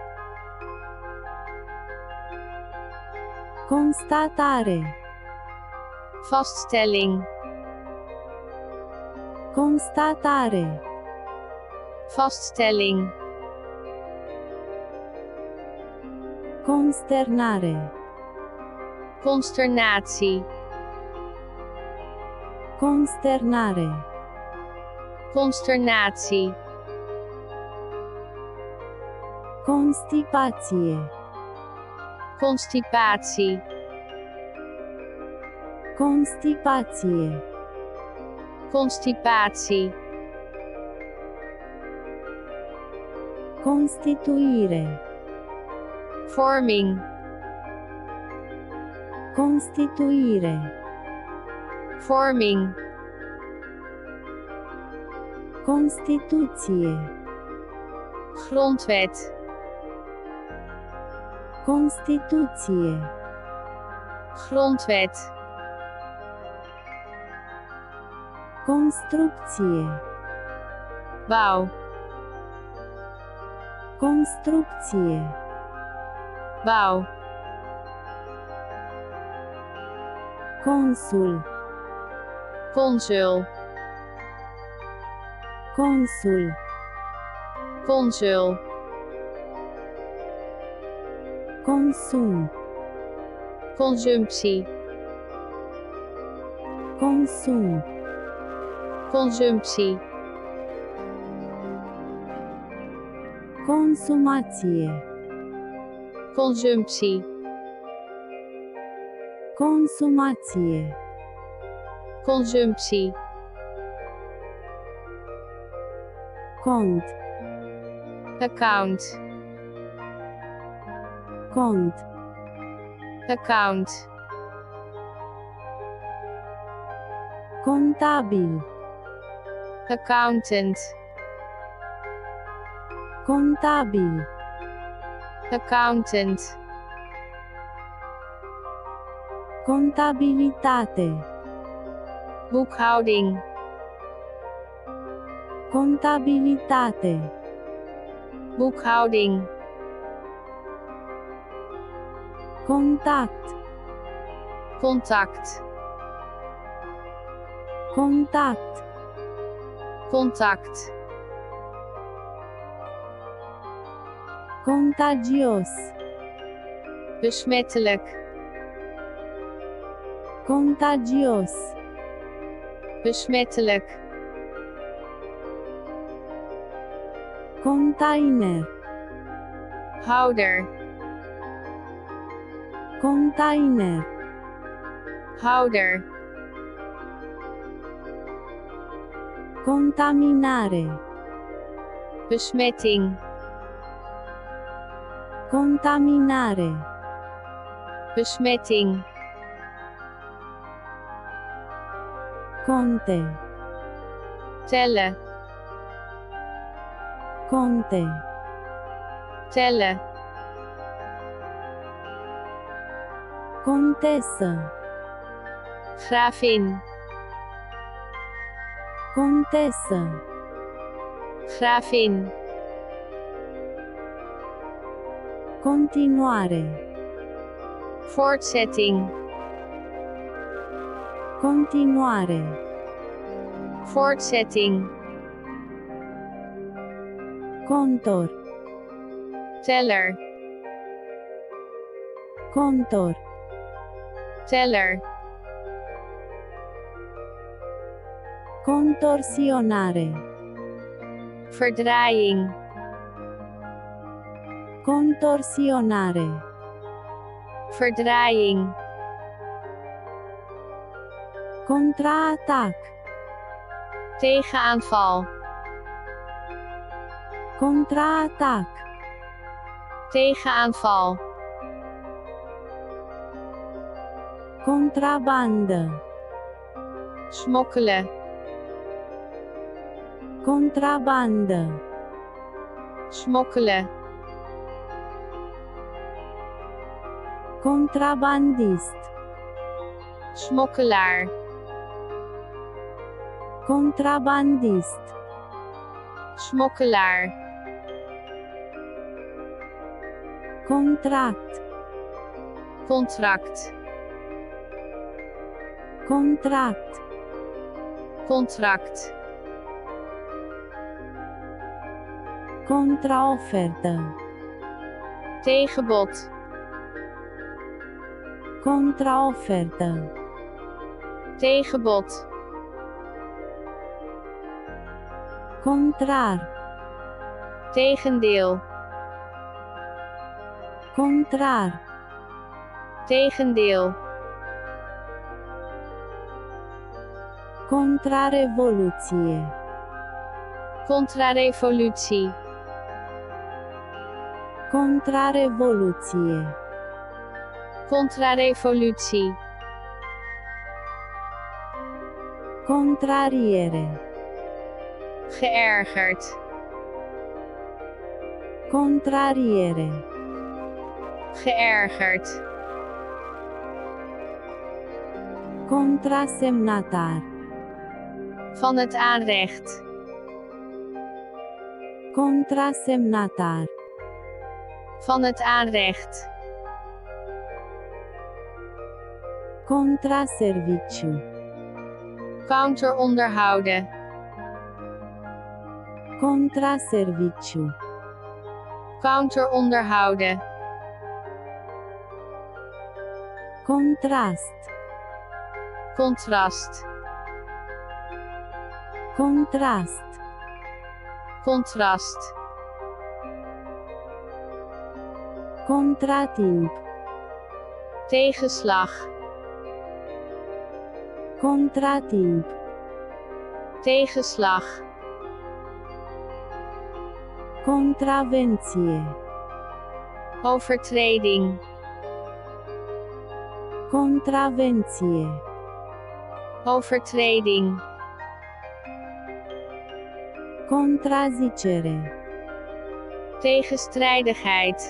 constatare, vaststelling, constatare, vaststelling, consternare, consternatie, consternare, consternatie, constipație, constipatie, constipație, constipatie, constituire, forming, constituire, forming, Constituție, grondwet, Constituție, grondwet, Construcție, bouw, Construcție, bouw, Consul, consul, Consul, consul, Consum, consumptie, Consum, consumptie, Consumație, consumptie, Consumație, consumptie, Cont, account, Cont, account, Contabil, accountant, Contabil, accountant, Contabilitate, boekhouding, Contabilitate, boekhouding, Contact, contact, Contact, contact, Contagios, besmettelijk, Contagios, besmettelijk, Container, houder, Container, houder, Contaminare, besmetting, Contaminare, besmetting, Conte, tellen, Conte, tellen, Contesă, gravin, Contesă, gravin, Continuare, voortzetting, Continuare, voortzetting, Contor, teller, Contor. teller, Contorsionare. verdraaiing, Contorsionare. verdraaiing, Contraatac. tegenaanval, Contraatac. tegenaanval, Contrabandă. smokkelen, Contrabandă. smokkelen, Contrabandist. smokkelaar, Contrabandist. smokkelaar, Contract. contract, Contract. contract, Contraofertă. tegenbod, Contraofertă. tegenbod, Contrar. tegendeel, Contrar. tegendeel, Contrarevoluție. contrarevolutie, Contrarevoluție. contrarevolutie, Contrariere. geërgerd, Contrariere. geërgerd, Contrasemnatar. van het aanrecht, Contrasemnatar. van het aanrecht, Contraserviciu. counter onderhouden, Contraserviciu. counter onderhouden, Contrast. contrast, Contrast. contrast, Contratimp. tegenslag, Contratimp. tegenslag, Contravenție. overtreding, Contravenție. overtreding, Contrazicere. tegenstrijdigheid,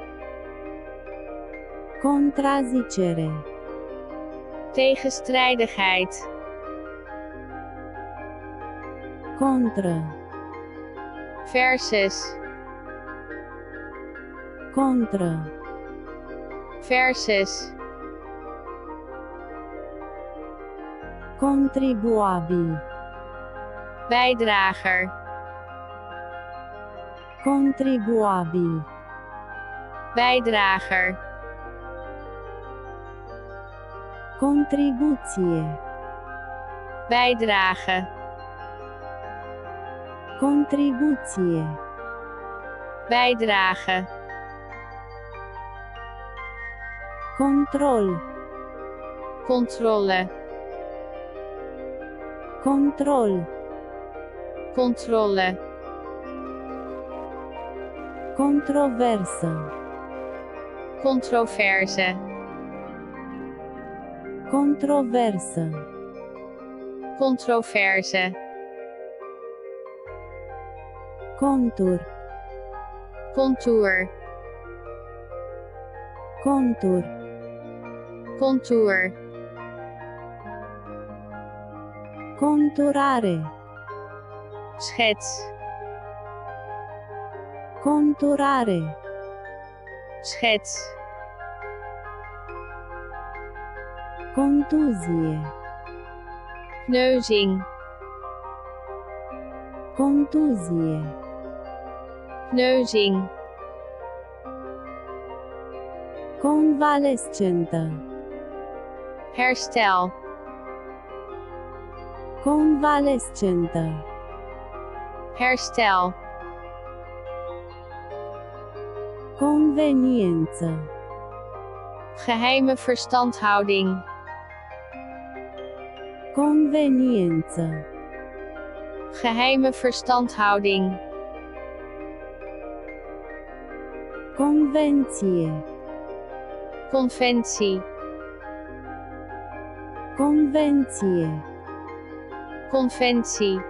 Contrazicere. tegenstrijdigheid, Contră. versus, Contră. versus, Contribuabil. bijdrager, Contribuabil. bijdrager, Contribuție. bijdrage, Contribuție. bijdrage, Control. controle, Control. controle, Controversă. controverse, Controversă. controverse, Contur. contour, Contur. contour, Conturare. schets, Conturare. schets, Contuzie. kneuzing, Contuzie. kneuzing, Convalescentă. Herstel. Convalescentă. Herstel. Conveniență. Geheime verstandhouding. Conveniență. Geheime verstandhouding. Convenție. Conventie. Convenție. Conventie.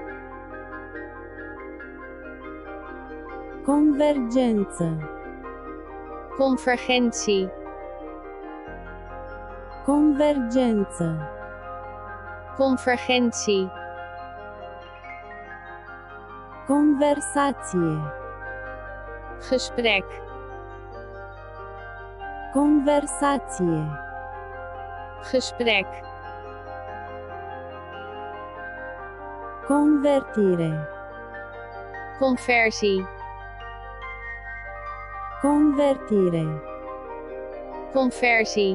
Convergență. Convergentie. Convergență. Convergentie. Conversație. Gesprek. Conversație. Gesprek. Convertire. Conversie. Convertire. Conversie.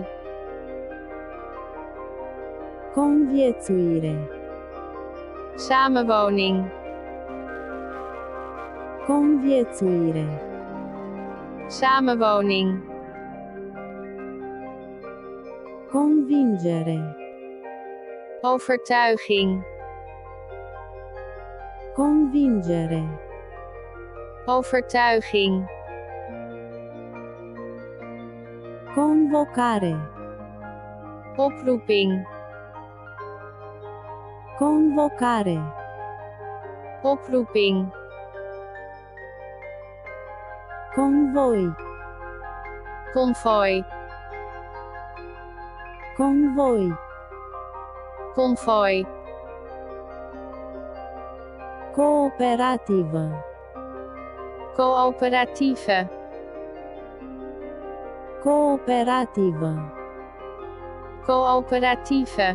Conviețuire. Samenwoning. Conviețuire. Samenwoning. Convingere. Overtuiging. Convingere. Overtuiging. Convocare. Oproeping. Convocare. Oproeping. Convoi. Konvooi. Convoi. Konvooi. Cooperativă. Coöperatieve. Cooperativă. Coöperatieve.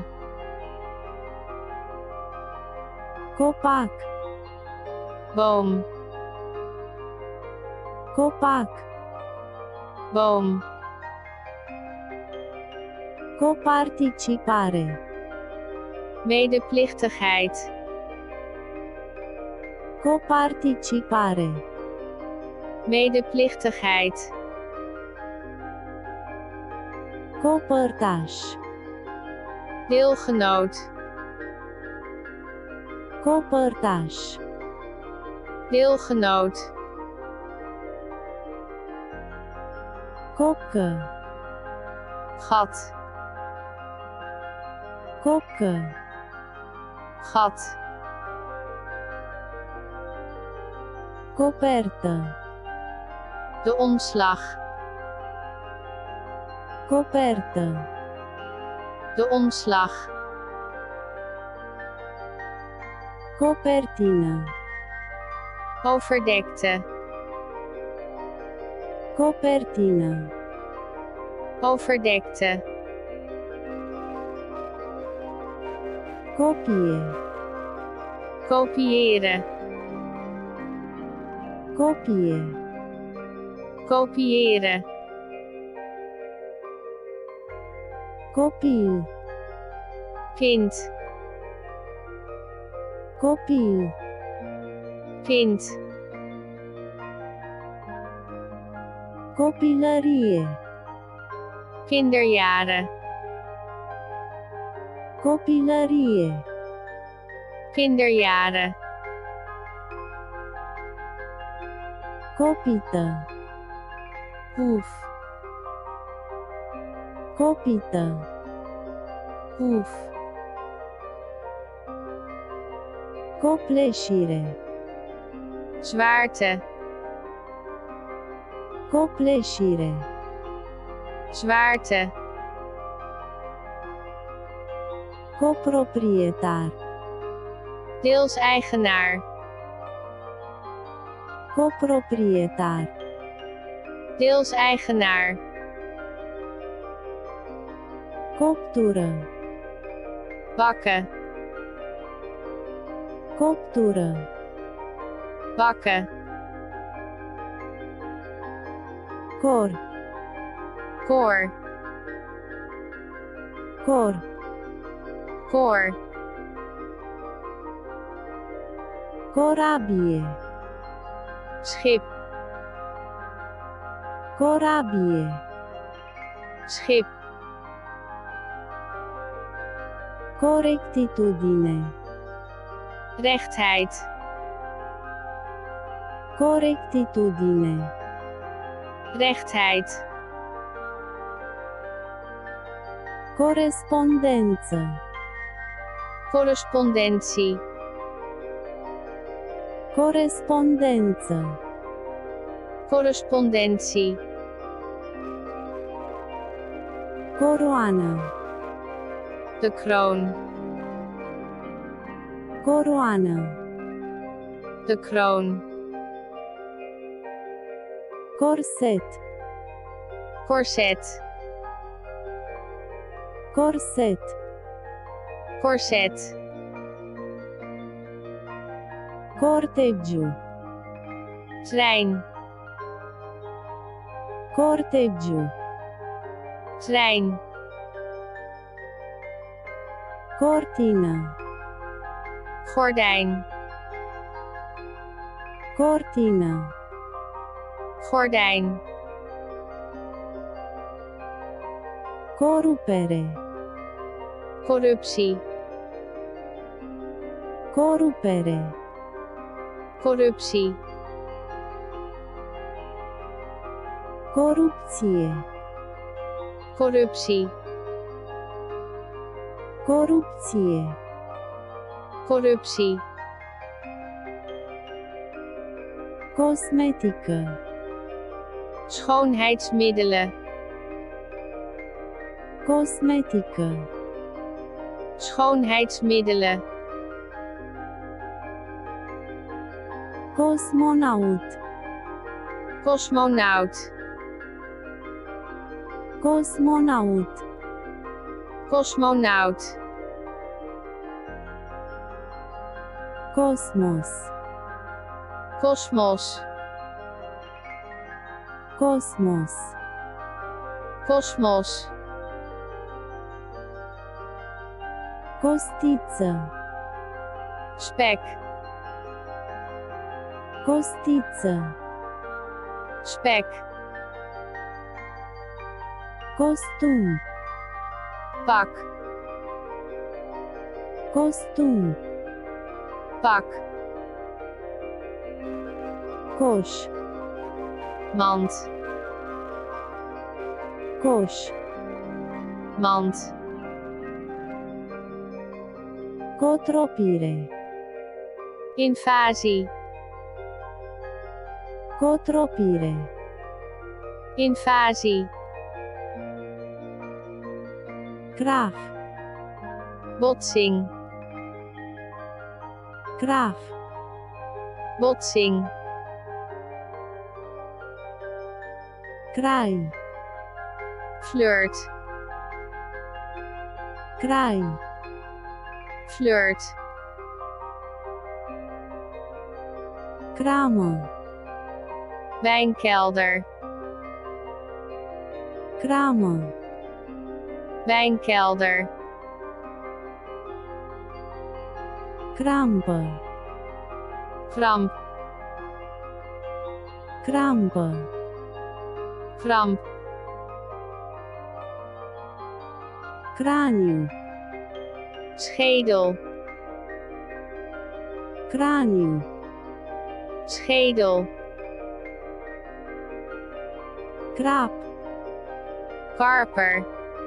Copac. Boom. Copac. Boom. Coparticipare. Medeplichtigheid. Coparticipare. Medeplichtigheid. Copărtaș. Deelgenoot. Copărtaș. Deelgenoot. Copcă. Gat. Copcă. Gat. Copertă. De omslag. Copertă. De omslag. Copertină. Overdekte. Copertină. Overdekte. Copie. Kopiëren. Copie. Kopiëren. Copil. Kind. Copil. Kind. Copilărie. Kinderjaren. Copilărie. Kinderjaren. Copită. Hoef. Copită. Hoef. Copleșire. Zwaarte. Copleșire. Zwaarte. Coproprietar. Deels eigenaar. Coproprietar. Deels eigenaar. Coptură. Bakken. Coptură. Bakken. Cor. Cor. Cor. Cor. Corabie. Schip. Corabie. Schip. Corectitudine. Rechtheid. Corectitudine. Rechtheid. Corespondență. Correspondentie. Corespondență. Correspondentie. Coroană. De kroon. Coroană. De kroon. Corset. Corset. Corset. Corset. Cortegiu. Trein. Cortegiu. Trein. Cortină. Gordijn. Cortină. Gordijn. Corupere. Corruptie. Corupere. Corruptie. Corupție. Corruptie. Corupție. Corruptie. Cosmetică. Schoonheidsmiddelen. Cosmetică. Schoonheidsmiddelen. Cosmonaut. Cosmonaut. Cosmonaut. Cosmonaut. Cosmos. Kosmos. Cosmos. Kosmos. Costiță. Spek. Costiță. Spek. Costum. Pak. Costum. Pak. Coș. Mand. Coș. Mand. Cotropire. Invasie. Cotropire. Invasie. Graf. Botsing. Graf. Botsing. Crai. Flirt. Crai. Flirt. Cramă. Wijnkelder. Cramă. Wijnkelder. Crampă. Kramp. Crampă. Kramp. Craniu. Schedel. Craniu. Schedel. Crap. Karper.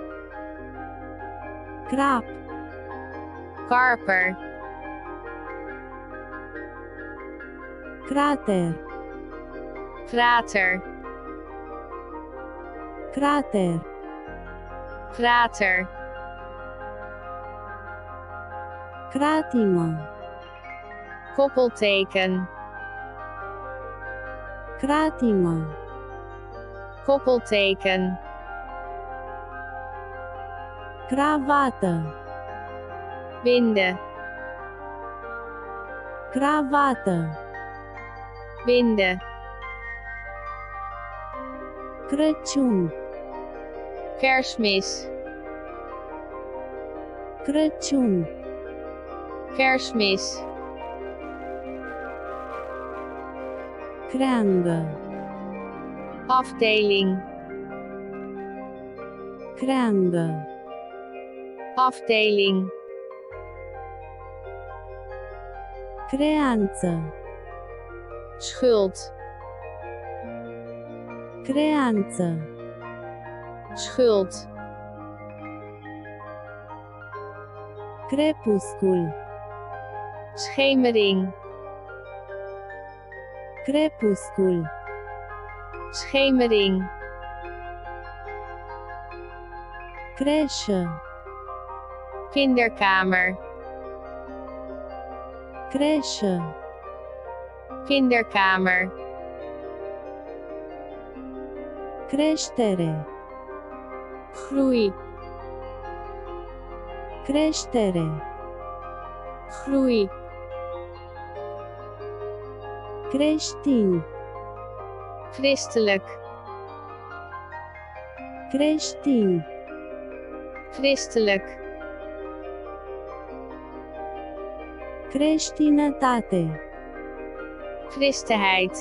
Crap. Karper. Crater. Krater. Crater. Krater. Cratimă. Koppelteken. Cratimă. Koppelteken. Cravată. Binde. Cravată. Binde. Crăciun. Kerstmis. Crăciun, Kerstmis. creangă, Afdeling. creangă, Afdeling. creanță, Schuld. creanță, Schuld. crepuscul, Schemering. crepuscul, Schemering. creșă, Kinderkamer. creșă, Kinderkamer. creștere, Groei. creștere, Groei. creștin, Christelijk. creștin, Christelijk. creștinătate, Christenheid.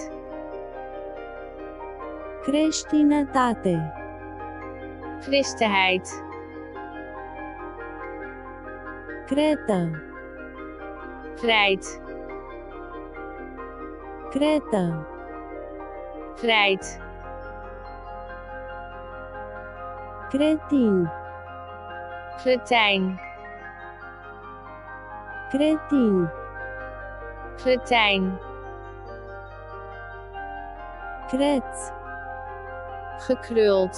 creștinătate, Christenheid. cretă, Vrijt. cretă, Vrijt. cretin, Kretijn. cretin, Kretijn. creț, Gekruld.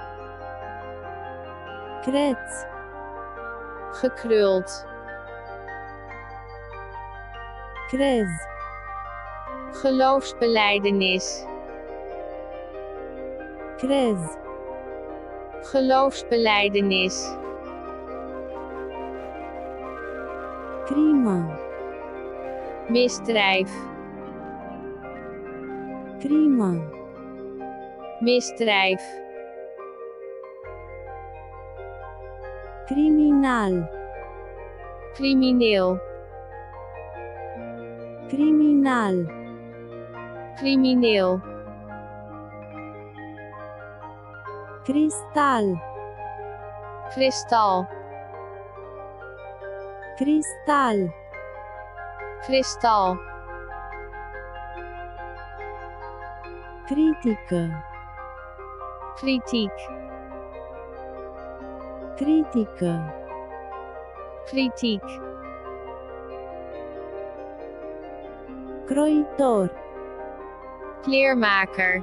creț, Gekruld. crez, Geloofsbelijdenis. crez, Geloofsbelijdenis. crimă, Misdrijf. crimă, Misdrijf. criminal, Crimineel. criminal, Crimineel. cristal, Kristal. cristal, Kristal. critică, Kritiek. critică, Kritiek. croitor, Kleermaker.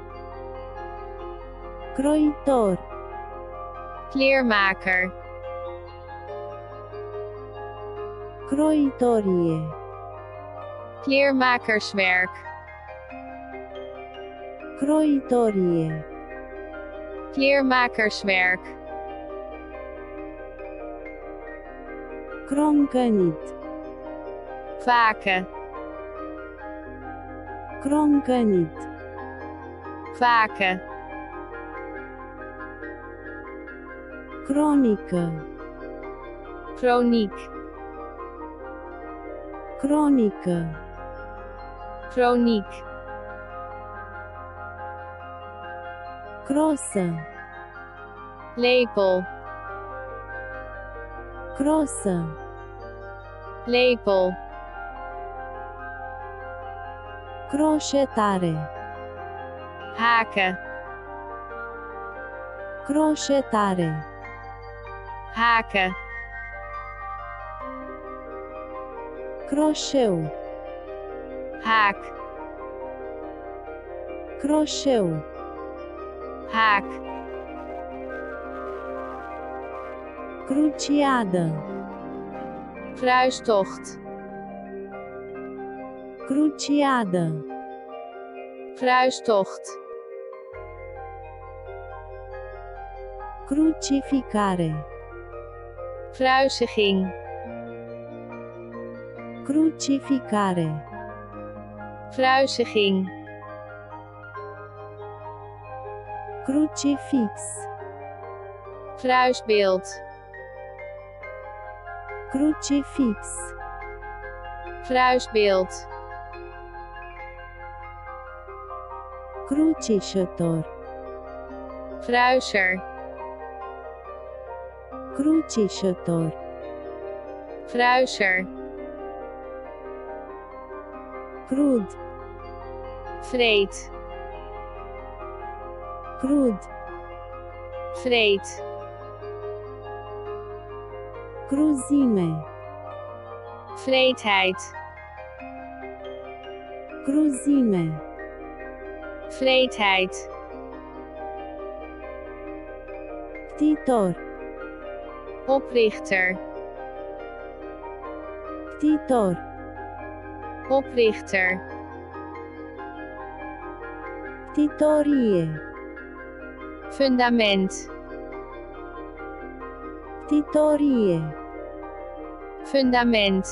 croitor, Kleermaker. croitorie, Kleermakerswerk. croitorie, Kleermakerswerk. croncănit, Kwaken. croncănit, Kwaken. cronică, Chroniek. cronică, Chroniek. crosă, Lepel. crosă, Lepel. croșetare, Haken. croșetare, Haken. croșeu, Haak. croșeu, Haak. cruciadă, Kruistocht. cruciadă, Kruistocht. crucificare, Kruisiging. crucificare, Kruisiging. crucifix, Kruisbeeld. Crucifix. Kruisbeeld. Crucișător. Kruiser. Crucișător. Kruiser. Crud. Vreed. Crud. Vreed. Cruzime. Vreedheid. Cruzime. Vreedheid. Ctitor. Oprichter. Ctitor. Oprichter. Ctitorie. Fundament. Ctitorie. Fundament.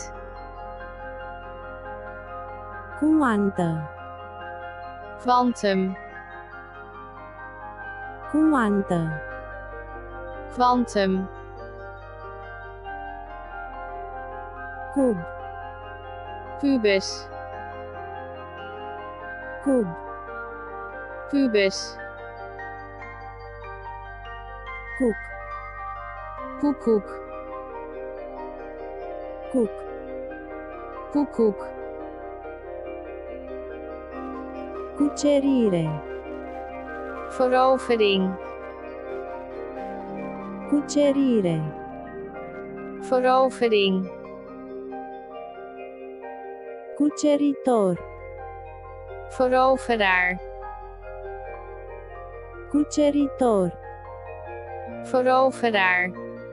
Cuantă. Quantum. Cuantă. Quantum. Cub. Kubus. Cub. Kubus. Cuc. Koekoek. Cuc. Koekoek. Cucerire. Verovering. Cucerire. Verovering. Cuceritor. Veroveraar. Cuceritor. Veroveraar.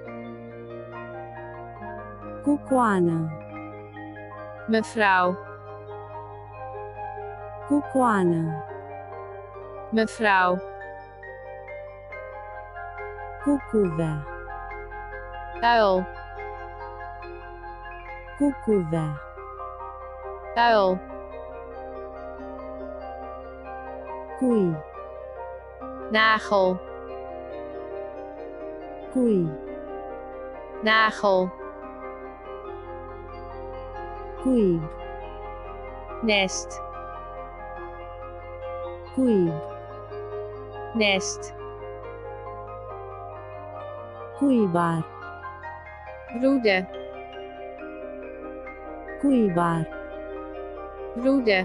Cucoană. Mevrouw. Cucoană. Mevrouw. Cucuvea. Uil. Cucuvea. Uil. Cui. Nagel. Cui. Nagel. Cuib. Nest. Cuib. Nest. Cuibar. Roede. Cuibar. Roede.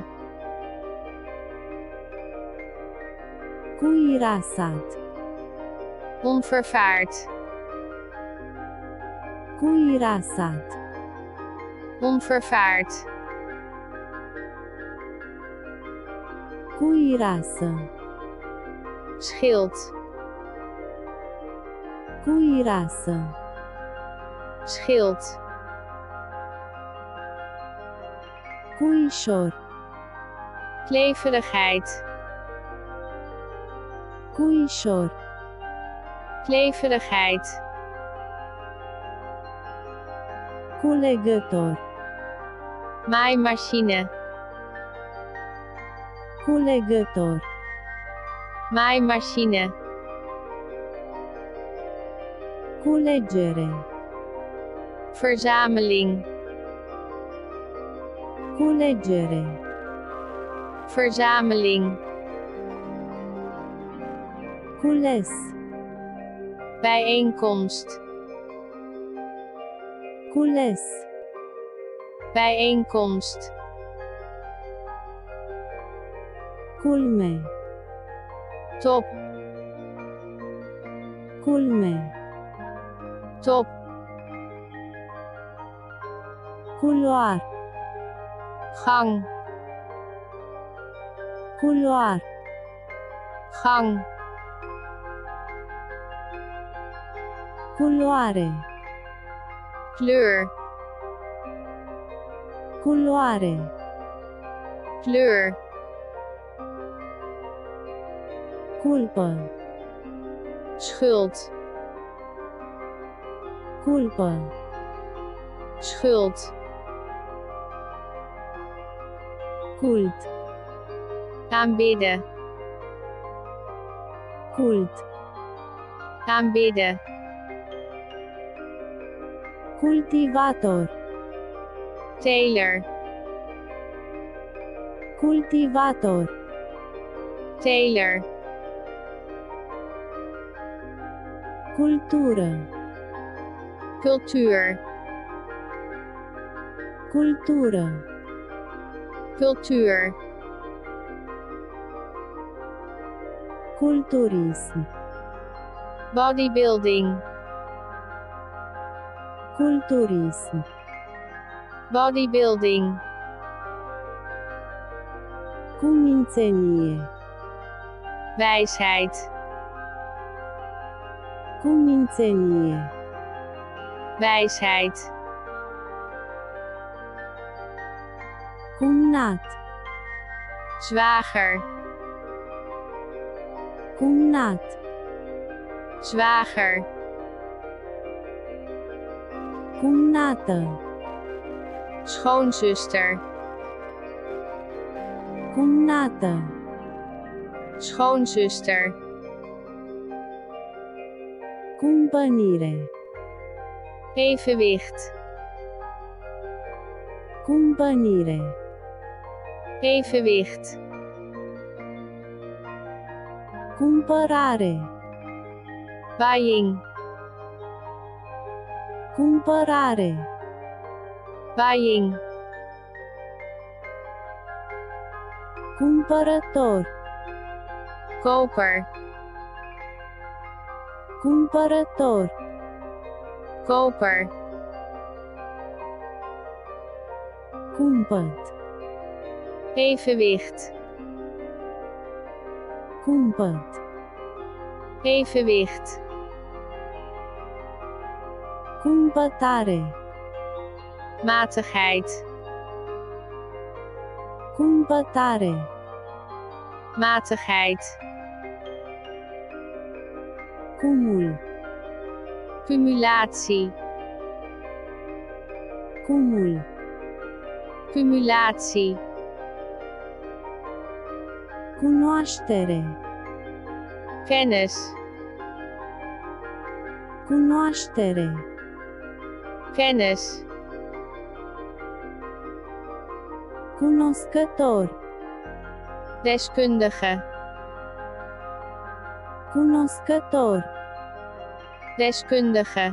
Cuirasat. Onvervaard. Cuirasat. Onvervaard. Cuirasă. Schild. Cuirasă. Schild. Cuișor. Kleverigheid. Cuișor. Kleverigheid. Culegător. Maaimachine. Culegător. Maaimachine. Culegere. Verzameling. Culegere. Verzameling. Cules. Bijeenkomst. Cules. Bijeenkomst. Culme. Top. Culme. Top. Culoar. Gang. Culoar. Gang. Culoare. Kleur. Culoare. Kleur. Culpă. Schuld. Culpă. Schuld. Cult. Aanbidden. Cult. Aanbidden. Cultivator. Tailor. Cultivator. Tailor. Cultură. Cultuur. Cultură. Cultuur. Culturism. Bodybuilding. Culturism. Bodybuilding. Cumințenie. Wijsheid. Cumințenie. Wijsheid. Cumnat. Zwager. Cumnat. Zwager. Cumnată. Schoonzuster. Cumnată. Schoonzuster. Cumpănire. Evenwicht. Cumpănire. Evenwicht. Cumpărare. Buying. Cumpărare. Buying. Cumpărător. Koper. Cumpărător. Koper. Cumpăt. Evenwicht. Cumpăt. Evenwicht. Cumpătare. Matigheid. Cumpătare. Matigheid. Cumul. Cumulatie. Cumul. Cumulatie. Cunoaștere. Kennis. Cunoaștere. Kennis. Cunoscător. Deskundige. Cunoscător. Deskundige.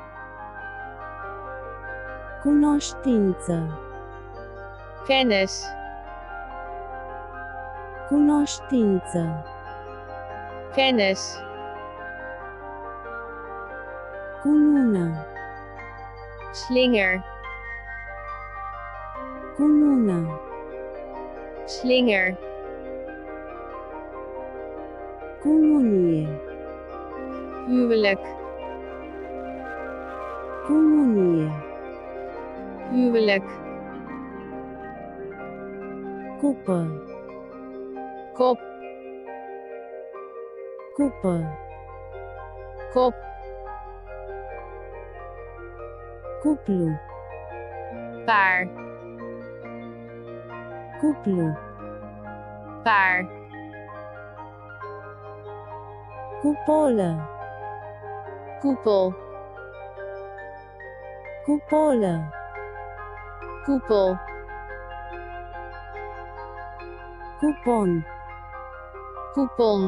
Cunoștință. Kennis. Cunoștință. Kennis. Cunună. Slinger. Cunună. Slinger. Comunie. Huwelijk. Comunie. Huwelijk. Cupă. Kop. Cupă. Kop. Cuplu. Paar. Cuplu. Paar. Cupolă. Koepel. Cupolă. Koepel. Cupon. Coupon.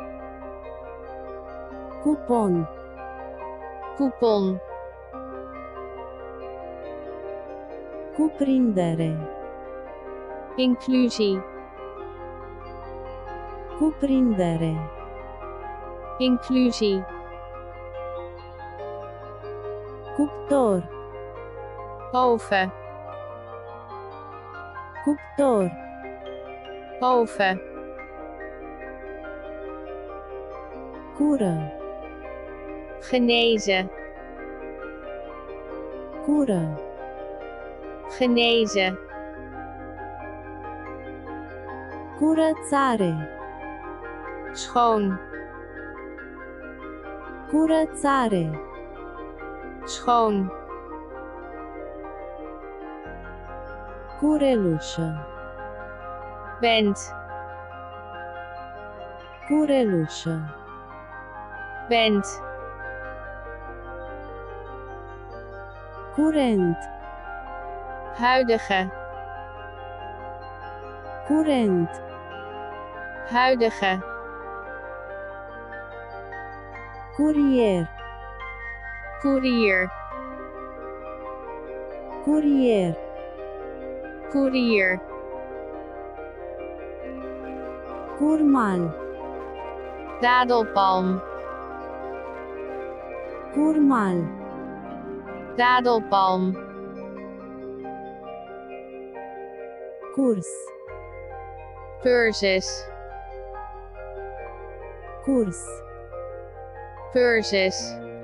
Cupon. Coupon. Cuprindere. Inclusie. Cuprindere. Inclusie. Cuptor. Oven. Cuptor. Oven. Cură. Genezen. Cură. Genezen. Curățare. Schoon. Curățare. Schoon. Curelușă. Bent. Curelușă. Bent. curent, huidige, curent, huidige, curier, koerier, curier, koerier, curmal, dadelpalm, curmal, dadelpalm, curs, cursus, curs, cursus,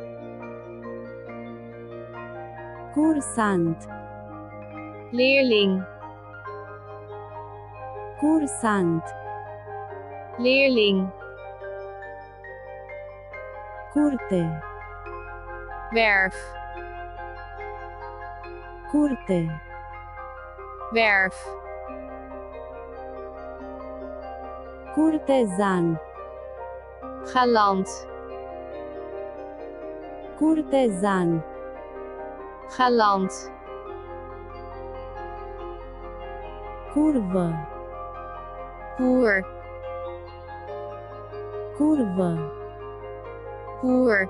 cursant, leerling, cursant, leerling, curte, werf, curte, werf, curtezan, galant, curtezan, galant, curvă, boer, curvă, boer,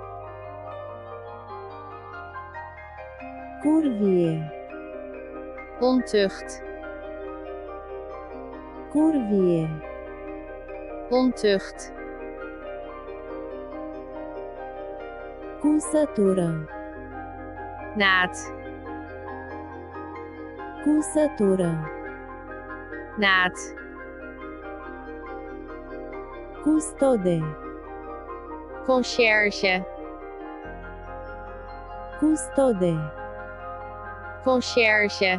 curvie, ontucht, curvie, ontucht, cusătură, naad, cusătură, naad, custode, conciërge, custode, conciërge,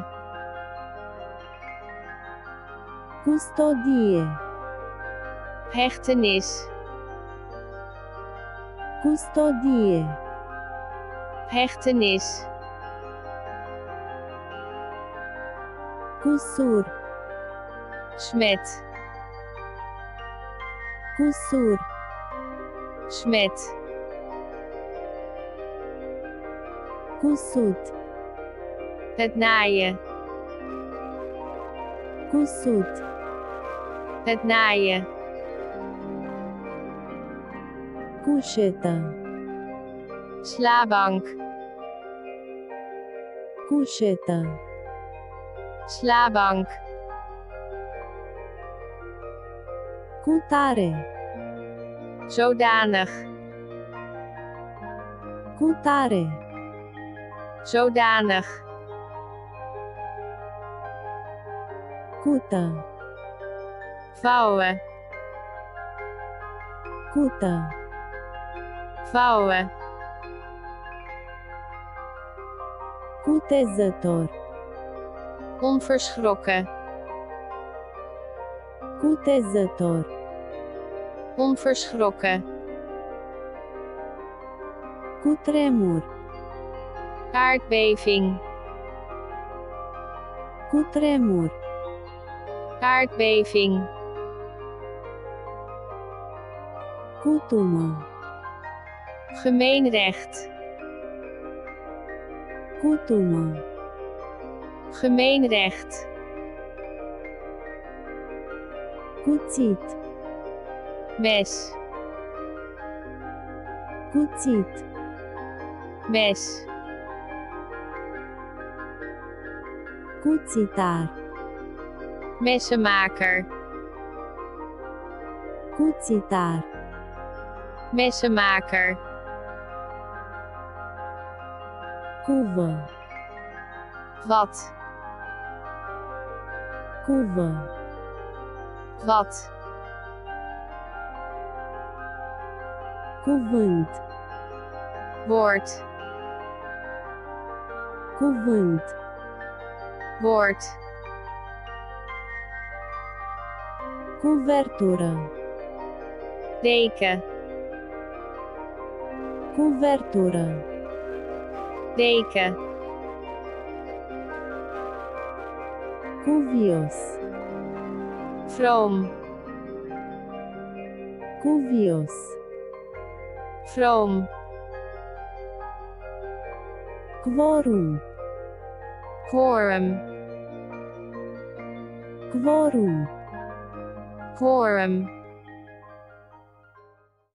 custodie, hechtenis, custodie, hechtenis, cusur, smet, cusur, smet, cusut, het naaien, cusut, het naaien, cușetă, slabank, cușetă, slabank, cutare, zodanig, cutare, zodanig, cută, vouwen, cută, vouwen, cutezător, onverschrokken, cutezător, onverschrokken, cutremur, aardbeving, cutremur, aardbeving, cutumă, gemeenrecht, cutumă, gemeenrecht, cuțit, mes, cuțit, mes, cuțitar, messenmaker, cuțitar, messenmaker, cuvă, wat, cuvă, wat, cuvânt, woord, cuvânt, woord, cuvertură, deken, cuvertură, deken, cuvios, vroom, cuvios, vroom, quorum, quorum, quorum, quorum,